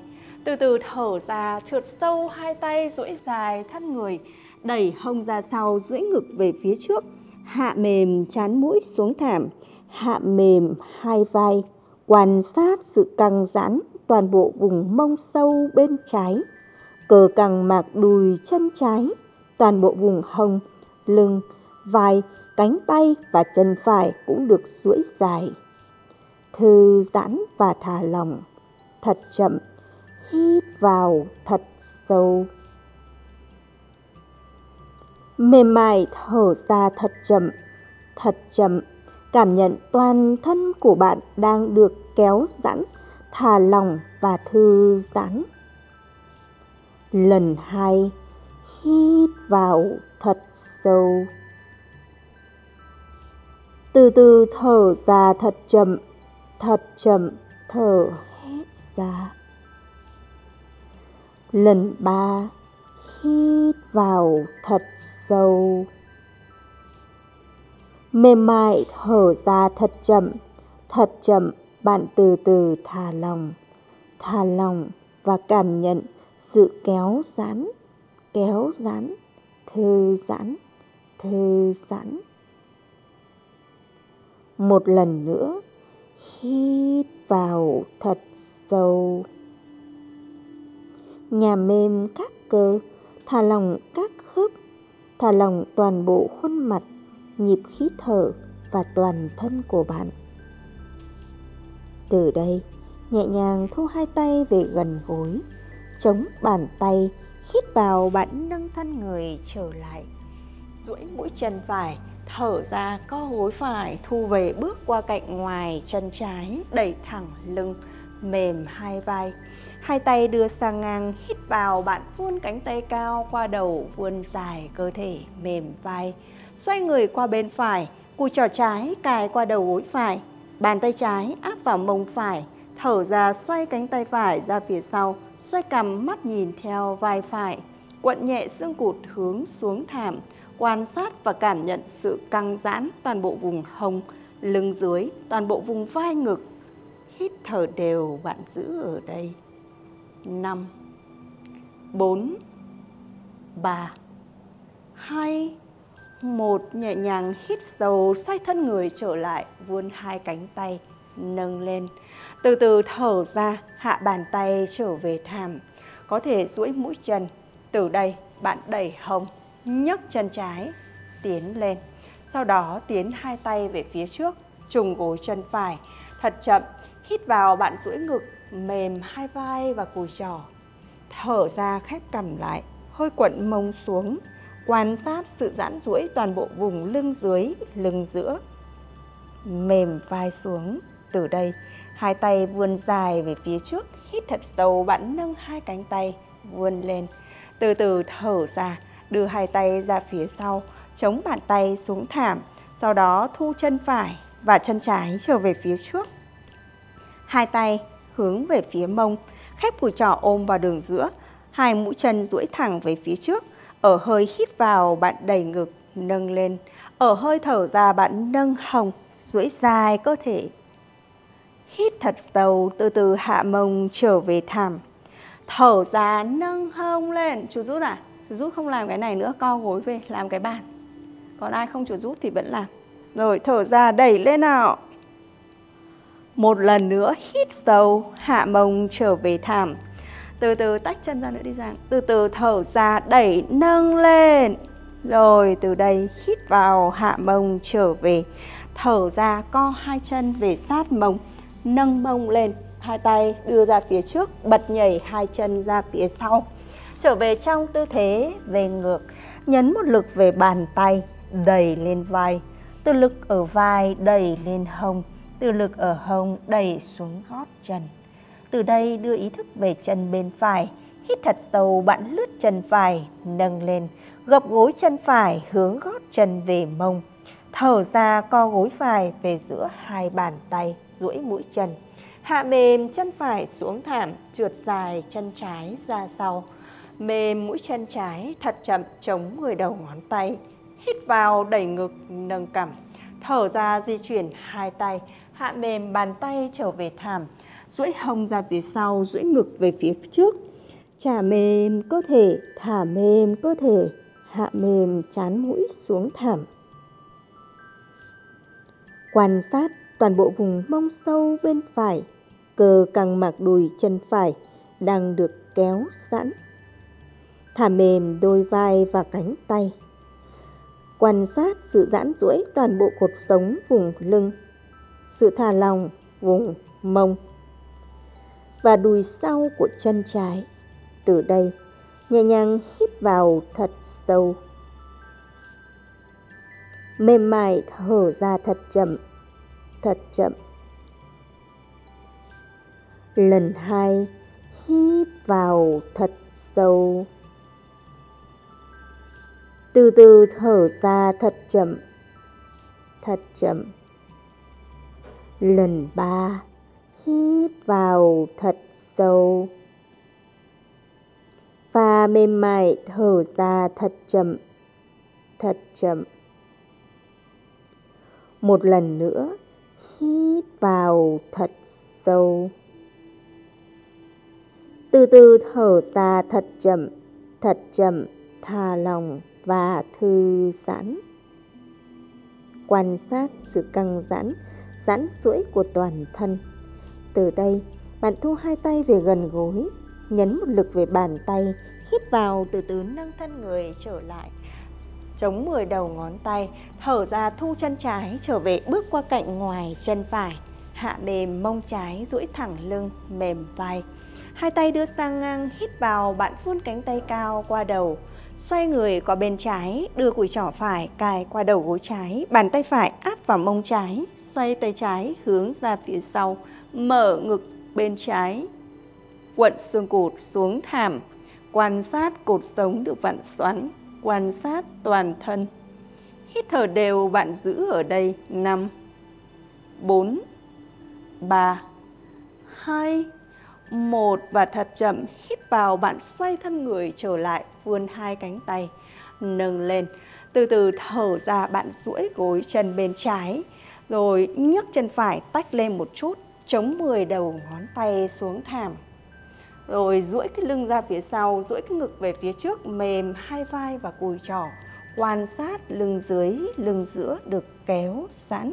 Từ từ thở ra, trượt sâu hai tay, duỗi dài thân người, đẩy hông ra sau, duỗi ngực về phía trước, hạ mềm trán mũi xuống thảm, hạ mềm hai vai, quan sát sự căng giãn toàn bộ vùng mông sâu bên trái, cờ căng mạc đùi chân trái, toàn bộ vùng hông, lưng, vai, cánh tay và chân phải cũng được duỗi dài. Thư giãn và thả lỏng, thật chậm, hít vào thật sâu. Mềm mại thở ra thật chậm, thật chậm, cảm nhận toàn thân của bạn đang được kéo giãn, thả lỏng và thư giãn. Lần hai, hít vào thật sâu. Từ từ thở ra thật chậm, thật chậm, thở hết ra. Lần ba, hít vào thật sâu. Mềm mại thở ra thật chậm, thật chậm, bạn từ từ thả lỏng, thả lỏng và cảm nhận sự kéo giãn, kéo giãn, thư giãn, thư giãn. Một lần nữa, hít vào thật sâu. Nhà mềm các cơ, thả lỏng các khớp, thả lỏng toàn bộ khuôn mặt, nhịp khí thở và toàn thân của bạn. Từ đây, nhẹ nhàng thu hai tay về gần gối, chống bàn tay, hít vào, bạn nâng thân người trở lại, duỗi mũi chân phải, thở ra co gối phải, thu về bước qua cạnh ngoài chân trái, đẩy thẳng lưng, mềm hai vai. Hai tay đưa sang ngang, hít vào, bạn vươn cánh tay cao qua đầu, vươn dài cơ thể, mềm vai. Xoay người qua bên phải, cùi trỏ trái cài qua đầu gối phải, bàn tay trái áp vào mông phải, thở ra xoay cánh tay phải ra phía sau, xoay cằm mắt nhìn theo vai phải, quặn nhẹ xương cụt hướng xuống thảm, quan sát và cảm nhận sự căng giãn toàn bộ vùng hông, lưng dưới, toàn bộ vùng vai ngực. Hít thở đều, bạn giữ ở đây. Năm, bốn, ba, hai, một. Nhẹ nhàng hít sâu, xoay thân người trở lại, vươn hai cánh tay, nâng lên. Từ từ thở ra, hạ bàn tay trở về thảm. Có thể duỗi mũi chân. Từ đây, bạn đẩy hông, nhấc chân trái, tiến lên. Sau đó tiến hai tay về phía trước, trùng gối chân phải. Thật chậm, hít vào, bạn duỗi ngực, mềm hai vai và cùi trỏ. Thở ra, khép cằm lại, hơi quặn mông xuống. Quan sát sự giãn duỗi toàn bộ vùng lưng dưới, lưng giữa. Mềm vai xuống. Từ đây, hai tay vươn dài về phía trước, hít thật sâu, bạn nâng hai cánh tay, vươn lên. Từ từ thở ra, đưa hai tay ra phía sau, chống bàn tay xuống thảm. Sau đó thu chân phải và chân trái trở về phía trước. Hai tay hướng về phía mông, khép cùi trỏ ôm vào đường giữa, hai mũi chân duỗi thẳng về phía trước. Ở hơi hít vào, bạn đẩy ngực, nâng lên. Ở hơi thở ra, bạn nâng hông, duỗi dài cơ thể. Hít thật sâu, từ từ hạ mông trở về thảm. Thở ra, nâng hông lên. Chú Rút à? Chú Rút không làm cái này nữa, co gối về, làm cái bàn. Còn ai không chú Rút thì vẫn làm. Rồi, thở ra, đẩy lên nào. Một lần nữa, hít sâu, hạ mông trở về thảm. Từ từ tách chân ra nữa đi Giang. Từ từ thở ra, đẩy, nâng lên. Rồi, từ đây hít vào, hạ mông trở về. Thở ra, co hai chân về sát mông, nâng mông lên. Hai tay đưa ra phía trước, bật nhảy hai chân ra phía sau. Trở về trong tư thế về ngược. Nhấn một lực về bàn tay, đẩy lên vai. Từ lực ở vai, đẩy lên hông. Từ lực ở hông, đẩy xuống gót chân. Từ đây đưa ý thức về chân bên phải. Hít thật sâu, bạn lướt chân phải, nâng lên. Gập gối chân phải, hướng gót chân về mông. Thở ra, co gối phải về giữa hai bàn tay, duỗi mũi chân. Hạ mềm chân phải xuống thảm, trượt dài chân trái ra sau. Mềm mũi chân trái, thật chậm, chống người đầu ngón tay. Hít vào, đẩy ngực, nâng cằm. Thở ra, di chuyển hai tay, hạ mềm bàn tay trở về thảm. duỗi hông ra phía sau, duỗi ngực về phía trước. Chả mềm cơ thể, thả mềm cơ thể, hạ mềm trán mũi xuống thảm. Quan sát toàn bộ vùng mông sâu bên phải, cơ căng mạc đùi chân phải đang được kéo giãn. Thả mềm đôi vai và cánh tay. Quan sát sự giãn duỗi toàn bộ cột sống vùng lưng, sự thả lỏng vùng mông và đùi sau của chân trái. Từ đây, nhẹ nhàng hít vào thật sâu. Mềm mại thở ra thật chậm, thật chậm. Lần hai, hít vào thật sâu. Từ từ thở ra thật chậm, thật chậm. Lần ba, hít vào thật sâu. Và mềm mại thở ra thật chậm, thật chậm. Một lần nữa, hít vào thật sâu. Từ từ thở ra thật chậm, thật chậm, thả lỏng và thư giãn. Quan sát sự căng giãn, giãn duỗi của toàn thân. Từ đây, bạn thu hai tay về gần gối, nhấn một lực về bàn tay, hít vào, từ từ nâng thân người trở lại. Chống mười đầu ngón tay, thở ra thu chân trái trở về, bước qua cạnh ngoài chân phải. Hạ mềm mông trái, duỗi thẳng lưng, mềm vai. Hai tay đưa sang ngang, hít vào, bạn vươn cánh tay cao qua đầu. Xoay người qua bên trái, đưa cùi trỏ phải cài qua đầu gối trái, bàn tay phải áp vào mông trái, xoay tay trái hướng ra phía sau, mở ngực bên trái, quặn xương cột xuống thảm, quan sát cột sống được vặn xoắn, quan sát toàn thân. Hít thở đều, bạn giữ ở đây năm, bốn, ba, hai, một và thật chậm hít vào, bạn xoay thân người trở lại, vươn hai cánh tay, nâng lên. Từ từ thở ra, bạn duỗi gối chân bên trái, rồi nhấc chân phải tách lên một chút, chống mười đầu ngón tay xuống thảm. Rồi duỗi cái lưng ra phía sau, duỗi cái ngực về phía trước, mềm hai vai và cùi trỏ. Quan sát lưng dưới, lưng giữa được kéo giãn.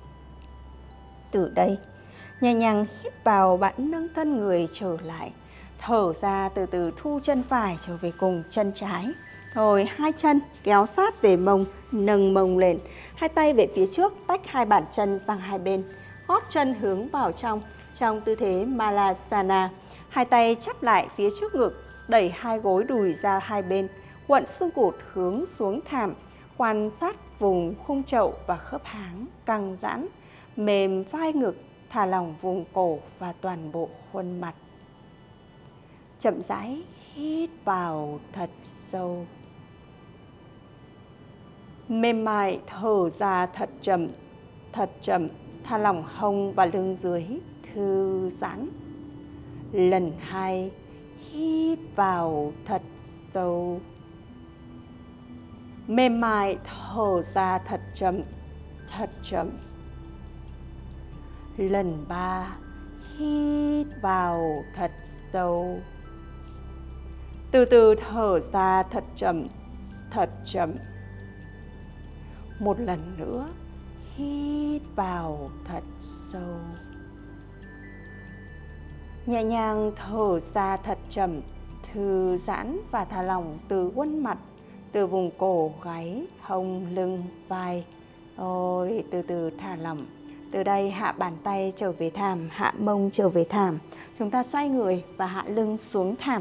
Từ đây, nhẹ nhàng hít vào, bạn nâng thân người trở lại. Thở ra, từ từ thu chân phải trở về cùng chân trái. Rồi hai chân kéo sát về mông, nâng mông lên. Hai tay về phía trước, tách hai bàn chân sang hai bên. Gót chân hướng vào trong, trong tư thế Malasana. Hai tay chắp lại phía trước ngực, đẩy hai gối đùi ra hai bên. Quặn xương cột hướng xuống thảm. Quan sát vùng khung chậu và khớp háng căng giãn. Mềm vai ngực, thả lỏng vùng cổ và toàn bộ khuôn mặt. Chậm rãi hít vào thật sâu. Mềm mại thở ra thật chậm, thật chậm, thả lỏng hông và lưng dưới, thư giãn. Lần hai, hít vào thật sâu. Mềm mại thở ra thật chậm, thật chậm. Lần ba, hít vào thật sâu. Từ từ thở ra thật chậm, thật chậm. Một lần nữa, hít vào thật sâu. Nhẹ nhàng thở ra thật chậm, thư giãn và thả lỏng từ khuôn mặt, từ vùng cổ, gáy, hông, lưng, vai. Rồi từ từ thả lỏng. Từ đây hạ bàn tay trở về thảm, hạ mông trở về thảm. Chúng ta xoay người và hạ lưng xuống thảm.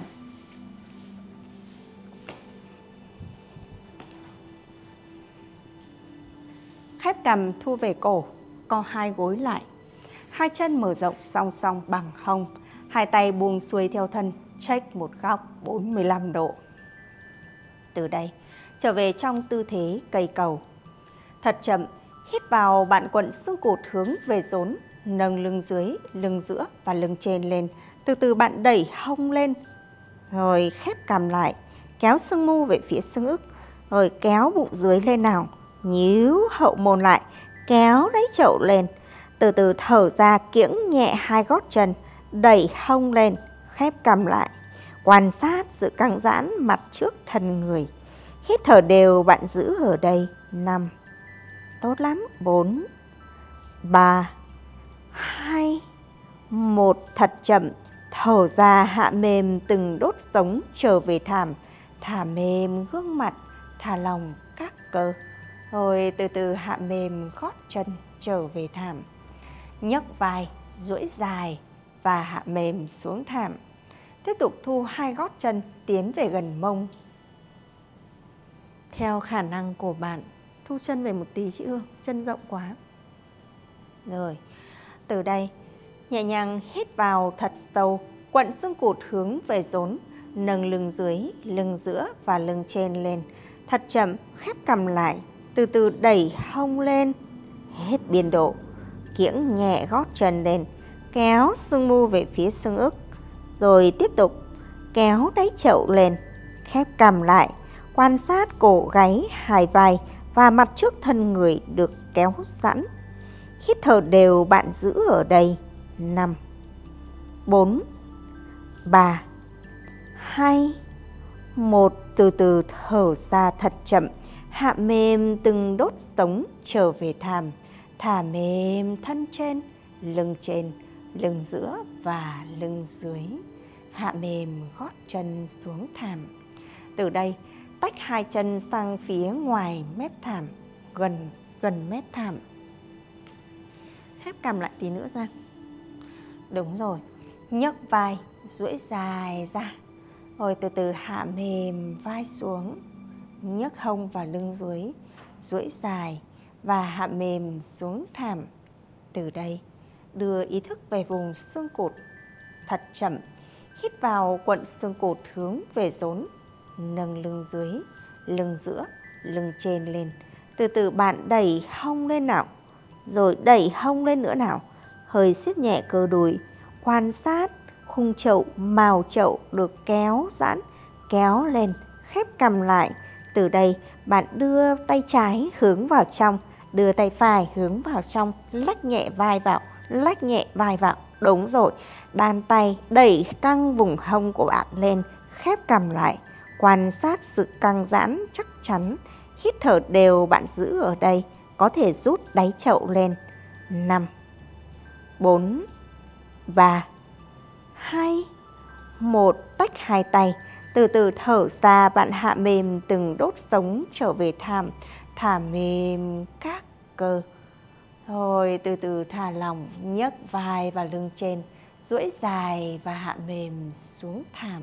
Khép cằm thu về cổ, co hai gối lại. Hai chân mở rộng song song bằng hông. Hai tay buông xuôi theo thân, check một góc bốn mươi lăm độ. Từ đây, trở về trong tư thế cây cầu. Thật chậm, hít vào, bạn quặn xương cột hướng về rốn, nâng lưng dưới, lưng giữa và lưng trên lên. Từ từ bạn đẩy hông lên, rồi khép cằm lại, kéo xương mu về phía xương ức, rồi kéo bụng dưới lên nào, nhíu hậu môn lại, kéo đáy chậu lên. Từ từ thở ra, kiễng nhẹ hai gót chân, đẩy hông lên, khép cằm lại. Quan sát sự căng giãn mặt trước thân người. Hít thở đều, bạn giữ ở đây. năm. Tốt lắm. bốn, ba, hai, một. Thật chậm. Thở ra, hạ mềm từng đốt sống trở về thảm. Thả mềm gương mặt, thả lỏng các cơ. Rồi từ từ hạ mềm gót chân trở về thảm. Nhấc vai, duỗi dài và hạ mềm xuống thảm. Tiếp tục thu hai gót chân tiến về gần mông. Theo khả năng của bạn, thu chân về một tí chị Hương, chân rộng quá. Rồi, từ đây nhẹ nhàng hít vào thật sâu, quặn xương cụt hướng về rốn, nâng lưng dưới, lưng giữa và lưng trên lên. Thật chậm, khép cằm lại, từ từ đẩy hông lên, hết biên độ. Kiễng nhẹ gót chân lên, kéo xương mu về phía xương ức. Rồi tiếp tục kéo đáy chậu lên, khép cằm lại, quan sát cổ gáy, hai vai và mặt trước thân người được kéo giãn. Hít thở đều, bạn giữ ở đây. năm, bốn, ba, hai, một. Từ từ thở ra thật chậm, hạ mềm từng đốt sống trở về thảm. Thả mềm thân trên, lưng trên, lưng giữa và lưng dưới. Hạ mềm gót chân xuống thảm. Từ đây tách hai chân sang phía ngoài mép thảm, gần gần mép thảm. Khép cằm lại tí nữa ra. Đúng rồi. Nhấc vai, duỗi dài ra. Rồi từ từ hạ mềm vai xuống. Nhấc hông và lưng dưới, duỗi dài và hạ mềm xuống thảm. Từ đây đưa ý thức về vùng xương cụt. Thật chậm. Hít vào, quặn xương cụt hướng về rốn, nâng lưng dưới, lưng giữa, lưng trên lên. Từ từ bạn đẩy hông lên nào, rồi đẩy hông lên nữa nào. Hơi siết nhẹ cơ đùi, quan sát khung chậu, mào chậu được kéo giãn, kéo lên, khép cằm lại. Từ đây bạn đưa tay trái hướng vào trong, đưa tay phải hướng vào trong, lách nhẹ vai vào, lách nhẹ vai vào. Đúng rồi, đan tay đẩy căng vùng hông của bạn lên, khép cằm lại, quan sát sự căng giãn chắc chắn. Hít thở đều, bạn giữ ở đây, có thể rút đáy chậu lên. năm, bốn, ba, hai, một. Tách hai tay, từ từ thở ra, bạn hạ mềm từng đốt sống trở về thảm. Thả mềm các cơ. Rồi từ từ thả lỏng, nhấc vai và lưng trên, duỗi dài và hạ mềm xuống thảm.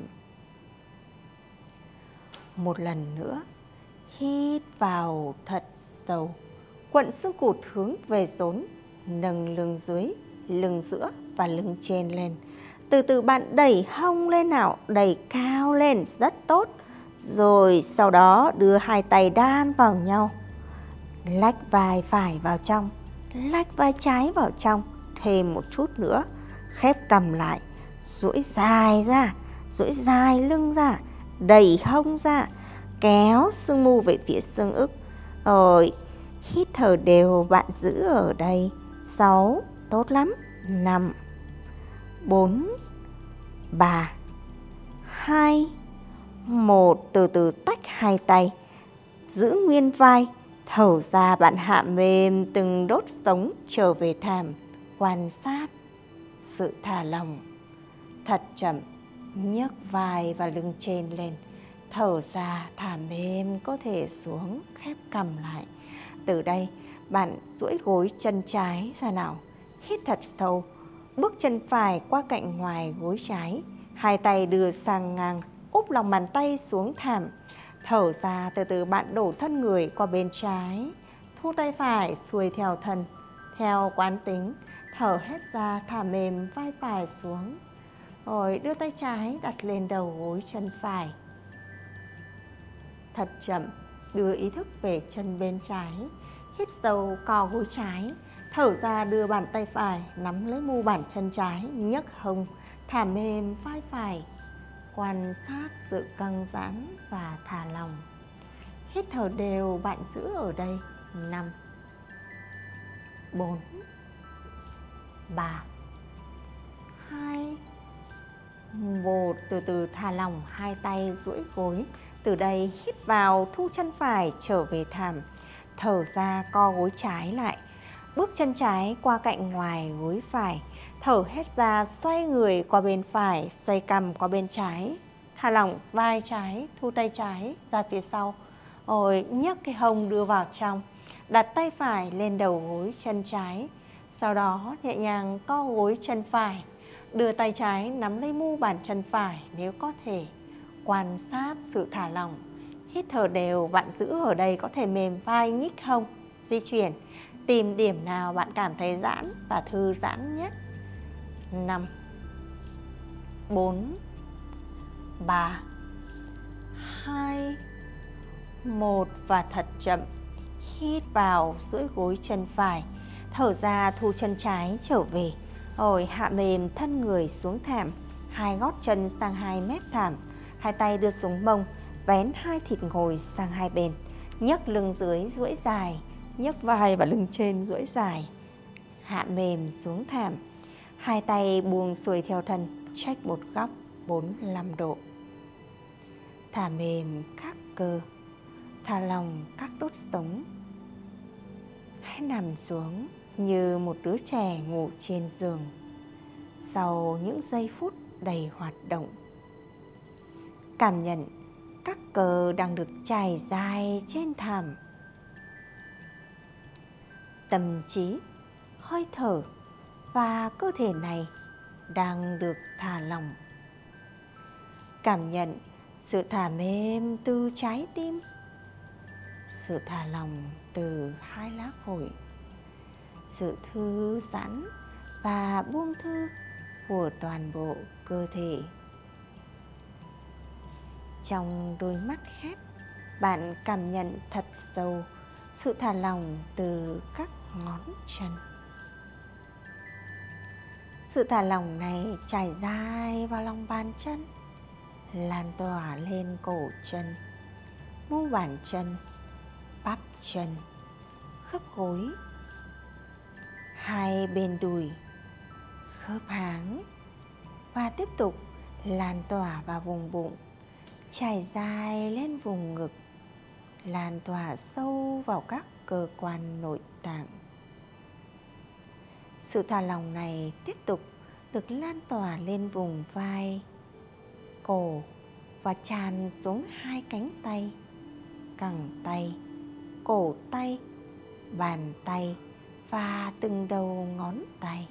Một lần nữa, hít vào thật sâu, quặn xương cụt hướng về rốn, nâng lưng dưới, lưng giữa và lưng trên lên. Từ từ bạn đẩy hông lên nào, đẩy cao lên, rất tốt. Rồi sau đó đưa hai tay đan vào nhau, lách vai phải vào trong, lách vai trái vào trong. Thêm một chút nữa, khép cằm lại, duỗi dài ra, duỗi dài lưng ra, đẩy hông ra, kéo xương mu về phía xương ức. Rồi hít thở đều, bạn giữ ở đây. sáu. Tốt lắm. năm, bốn, ba, hai, một. Từ từ tách hai tay, giữ nguyên vai. Thở ra, bạn hạ mềm từng đốt sống trở về thảm. Quan sát sự thả lỏng. Thật chậm, nhấc vai và lưng trên lên. Thở ra, thả mềm cơ thể xuống, khép cằm lại. Từ đây, bạn duỗi gối chân trái ra nào. Hít thật sâu, bước chân phải qua cạnh ngoài gối trái. Hai tay đưa sang ngang, úp lòng bàn tay xuống thảm. Thở ra, từ từ bạn đổ thân người qua bên trái. Thu tay phải xuôi theo thân. Theo quán tính, thở hết ra, thả mềm vai phải xuống. Rồi đưa tay trái đặt lên đầu gối chân phải. Thật chậm, đưa ý thức về chân bên trái. Hít sâu, cò gối trái. Thở ra, đưa bàn tay phải nắm lấy mu bàn chân trái, nhấc hông, thả mềm vai phải. Quan sát sự căng giãn và thả lỏng. Hít thở đều, bạn giữ ở đây. năm, bốn, ba, hai, một. Từ từ thả lỏng hai tay duỗi gối. Từ đây hít vào, thu chân phải trở về thảm. Thở ra co gối trái lại. Bước chân trái qua cạnh ngoài gối phải. Thở hết ra xoay người qua bên phải, xoay cằm qua bên trái. Thả lỏng vai trái, thu tay trái ra phía sau. Rồi nhấc cái hông đưa vào trong. Đặt tay phải lên đầu gối chân trái. Sau đó nhẹ nhàng co gối chân phải. Đưa tay trái nắm lấy mu bàn chân phải nếu có thể. Quan sát sự thả lỏng. Hít thở đều, bạn giữ ở đây có thể mềm vai, nhích hông, di chuyển. Tìm điểm nào bạn cảm thấy giãn và thư giãn nhất. năm, bốn, ba, hai, một. Và thật chậm. Hít vào, duỗi gối chân phải. Thở ra thu chân trái trở về. Rồi hạ mềm thân người xuống thảm. Hai gót chân sang hai mép thảm. Hai tay đưa xuống mông. Vén hai thịt gối sang hai bên. Nhấc lưng dưới duỗi dài. Nhấc vai và lưng trên duỗi dài. Hạ mềm xuống thảm. Hai tay buông xuôi theo thân. Chếch một góc bốn mươi lăm độ. Thả mềm các cơ. Thả lỏng các đốt sống. Hãy nằm xuống như một đứa trẻ ngủ trên giường sau những giây phút đầy hoạt động. Cảm nhận các cơ đang được trải dài trên thảm. Tâm trí, hơi thở và cơ thể này đang được thả lỏng. Cảm nhận sự thả mềm từ trái tim, sự thả lỏng từ hai lá phổi, sự thư giãn và buông thư của toàn bộ cơ thể. Trong đôi mắt khép, bạn cảm nhận thật sâu sự thả lỏng từ các ngón chân. Sự thả lỏng này trải dài vào lòng bàn chân, lan tỏa lên cổ chân, mu bàn chân, bắp chân, khớp gối, hai bên đùi, khớp háng và tiếp tục lan tỏa vào vùng bụng, trải dài lên vùng ngực, lan tỏa sâu vào các cơ quan nội tạng. Sự thả lỏng này tiếp tục được lan tỏa lên vùng vai, cổ và tràn xuống hai cánh tay, cẳng tay, cổ tay, bàn tay và từng đầu ngón tay.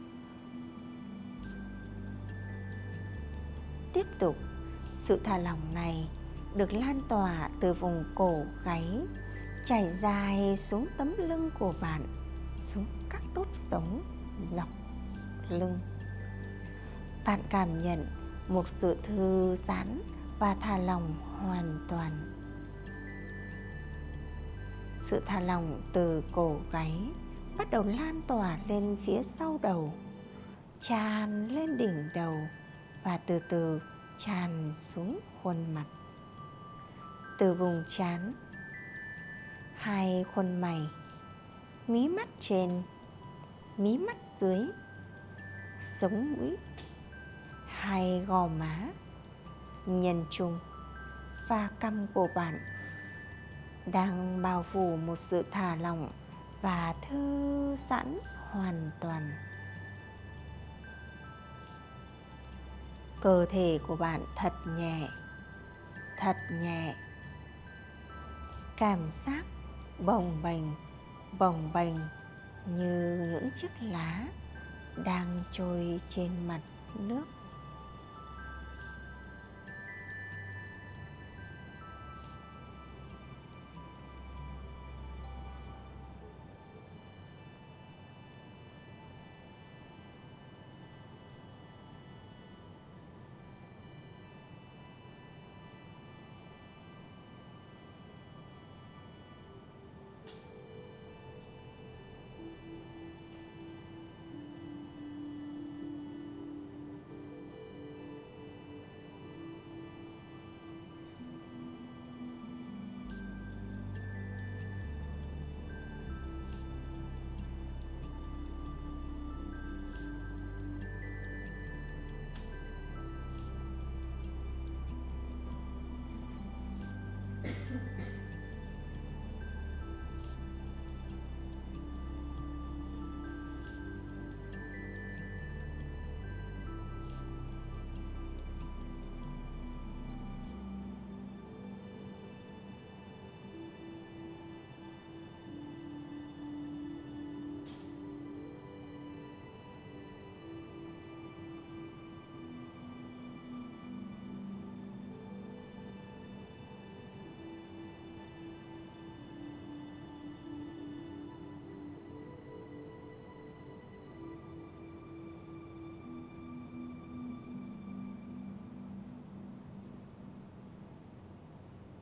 Tiếp tục, sự thả lỏng này được lan tỏa từ vùng cổ gáy, trải dài xuống tấm lưng của bạn, xuống các đốt sống dọc lưng. Bạn cảm nhận một sự thư giãn và thả lỏng hoàn toàn. Sự thả lỏng từ cổ gáy bắt đầu lan tỏa lên phía sau đầu, tràn lên đỉnh đầu và từ từ tràn xuống khuôn mặt. Từ vùng trán, hai khuôn mày, mí mắt trên, mí mắt dưới, sống mũi, hai gò má, nhân trung và cằm của bạn đang bao phủ một sự thả lỏng và thư giãn hoàn toàn. Cơ thể của bạn thật nhẹ, thật nhẹ. Cảm giác bồng bềnh, bồng bềnh như những chiếc lá đang trôi trên mặt nước.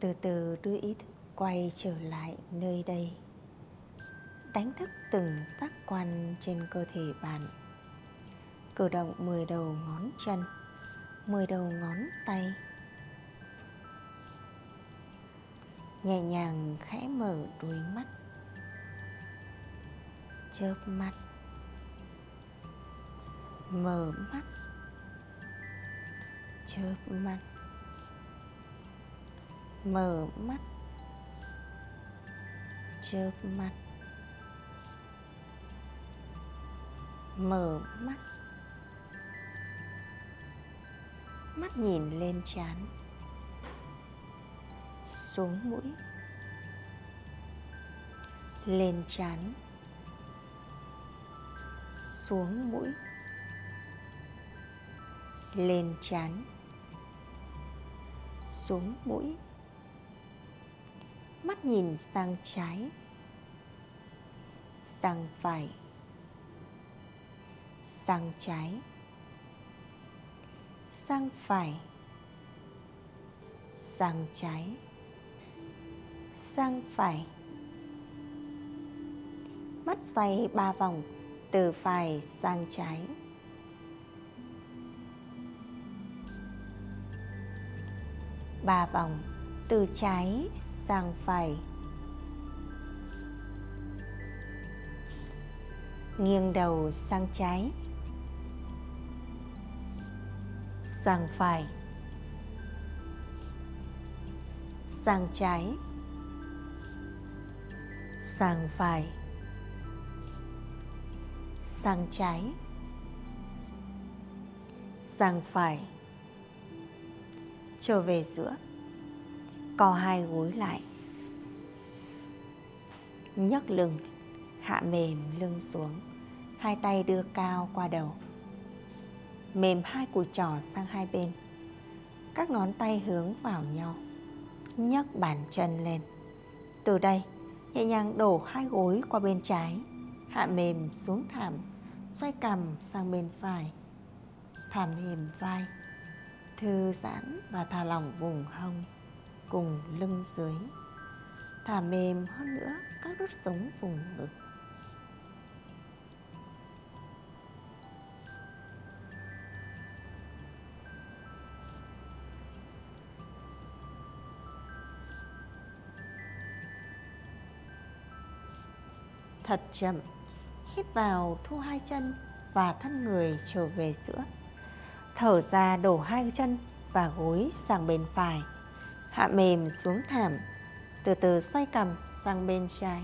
Từ từ đưa ý thức quay trở lại nơi đây. Đánh thức từng giác quan trên cơ thể bạn. Cử động mười đầu ngón chân, mười đầu ngón tay. Nhẹ nhàng khẽ mở đôi mắt. Chớp mắt. Mở mắt. Chớp mắt. Mở mắt. Chớp mắt. Mở mắt. Mắt nhìn lên trán, xuống mũi, lên trán, xuống mũi, lên trán, xuống mũi. Mắt nhìn sang trái, sang phải, sang trái, sang phải, sang trái, sang phải. Mắt xoay ba vòng từ phải sang trái. Ba vòng từ trái sang phải. Nghiêng đầu sang trái, sang phải, sang trái, sang phải, sang trái, sang phải. Trở về giữa. Co hai gối lại. Nhấc lưng, hạ mềm lưng xuống. Hai tay đưa cao qua đầu. Mềm hai cùi trỏ sang hai bên. Các ngón tay hướng vào nhau. Nhấc bàn chân lên. Từ đây, nhẹ nhàng đổ hai gối qua bên trái. Hạ mềm xuống thảm. Xoay cằm sang bên phải. Thả mềm vai. Thư giãn và thả lỏng vùng hông cùng lưng dưới. Thả mềm hơn nữa các đốt sống vùng ngực. Thật chậm. Hít vào, thu hai chân và thân người trở về giữa. Thở ra, đổ hai chân và gối sang bên phải. Hạ mềm xuống thảm. Từ từ xoay cằm sang bên trái.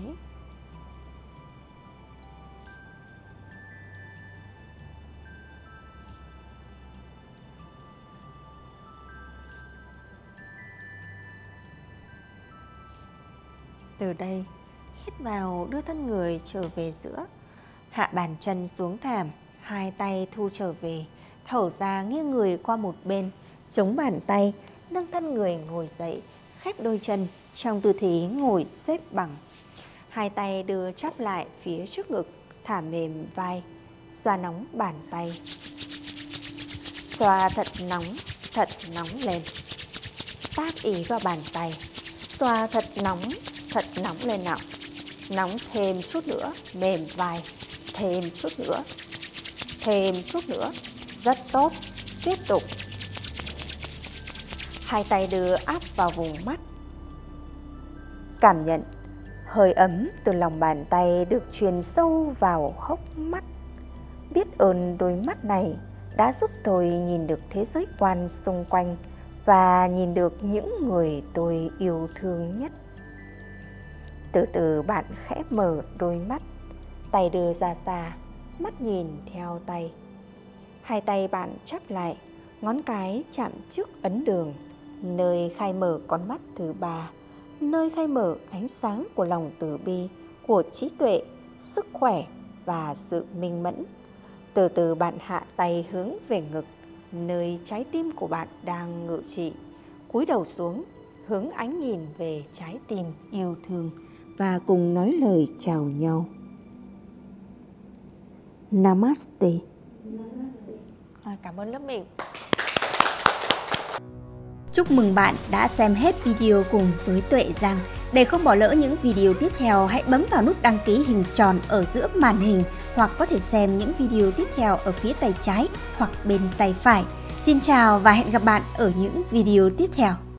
Từ đây, hít vào, đưa thân người trở về giữa. Hạ bàn chân xuống thảm. Hai tay thu trở về. Thở ra, nghiêng người qua một bên. Chống bàn tay, nâng thân người ngồi dậy. Khép đôi chân trong tư thế ngồi xếp bằng. Hai tay đưa chắp lại phía trước ngực. Thả mềm vai. Xoa nóng bàn tay. Xoa thật nóng, thật nóng lên. Tác ý vào bàn tay. Xoa thật nóng, thật nóng lên nào. Nóng thêm chút nữa, mềm vai. Thêm chút nữa. Thêm chút nữa. Rất tốt. Tiếp tục. Hai tay đưa áp vào vùng mắt. Cảm nhận hơi ấm từ lòng bàn tay được truyền sâu vào hốc mắt. Biết ơn đôi mắt này đã giúp tôi nhìn được thế giới quan xung quanh và nhìn được những người tôi yêu thương nhất. Từ từ bạn khẽ mở đôi mắt. Tay đưa ra xa, mắt nhìn theo tay. Hai tay bạn chắp lại, ngón cái chạm trước ấn đường, nơi khai mở con mắt thứ ba, nơi khai mở ánh sáng của lòng từ bi, của trí tuệ, sức khỏe và sự minh mẫn. Từ từ bạn hạ tay hướng về ngực, nơi trái tim của bạn đang ngự trị. Cúi đầu xuống, hướng ánh nhìn về trái tim yêu thương và cùng nói lời chào nhau. Namaste. Cảm ơn lớp mình. Chúc mừng bạn đã xem hết video cùng với Tuệ Giang. Để không bỏ lỡ những video tiếp theo, hãy bấm vào nút đăng ký hình tròn ở giữa màn hình hoặc có thể xem những video tiếp theo ở phía tay trái hoặc bên tay phải. Xin chào và hẹn gặp bạn ở những video tiếp theo.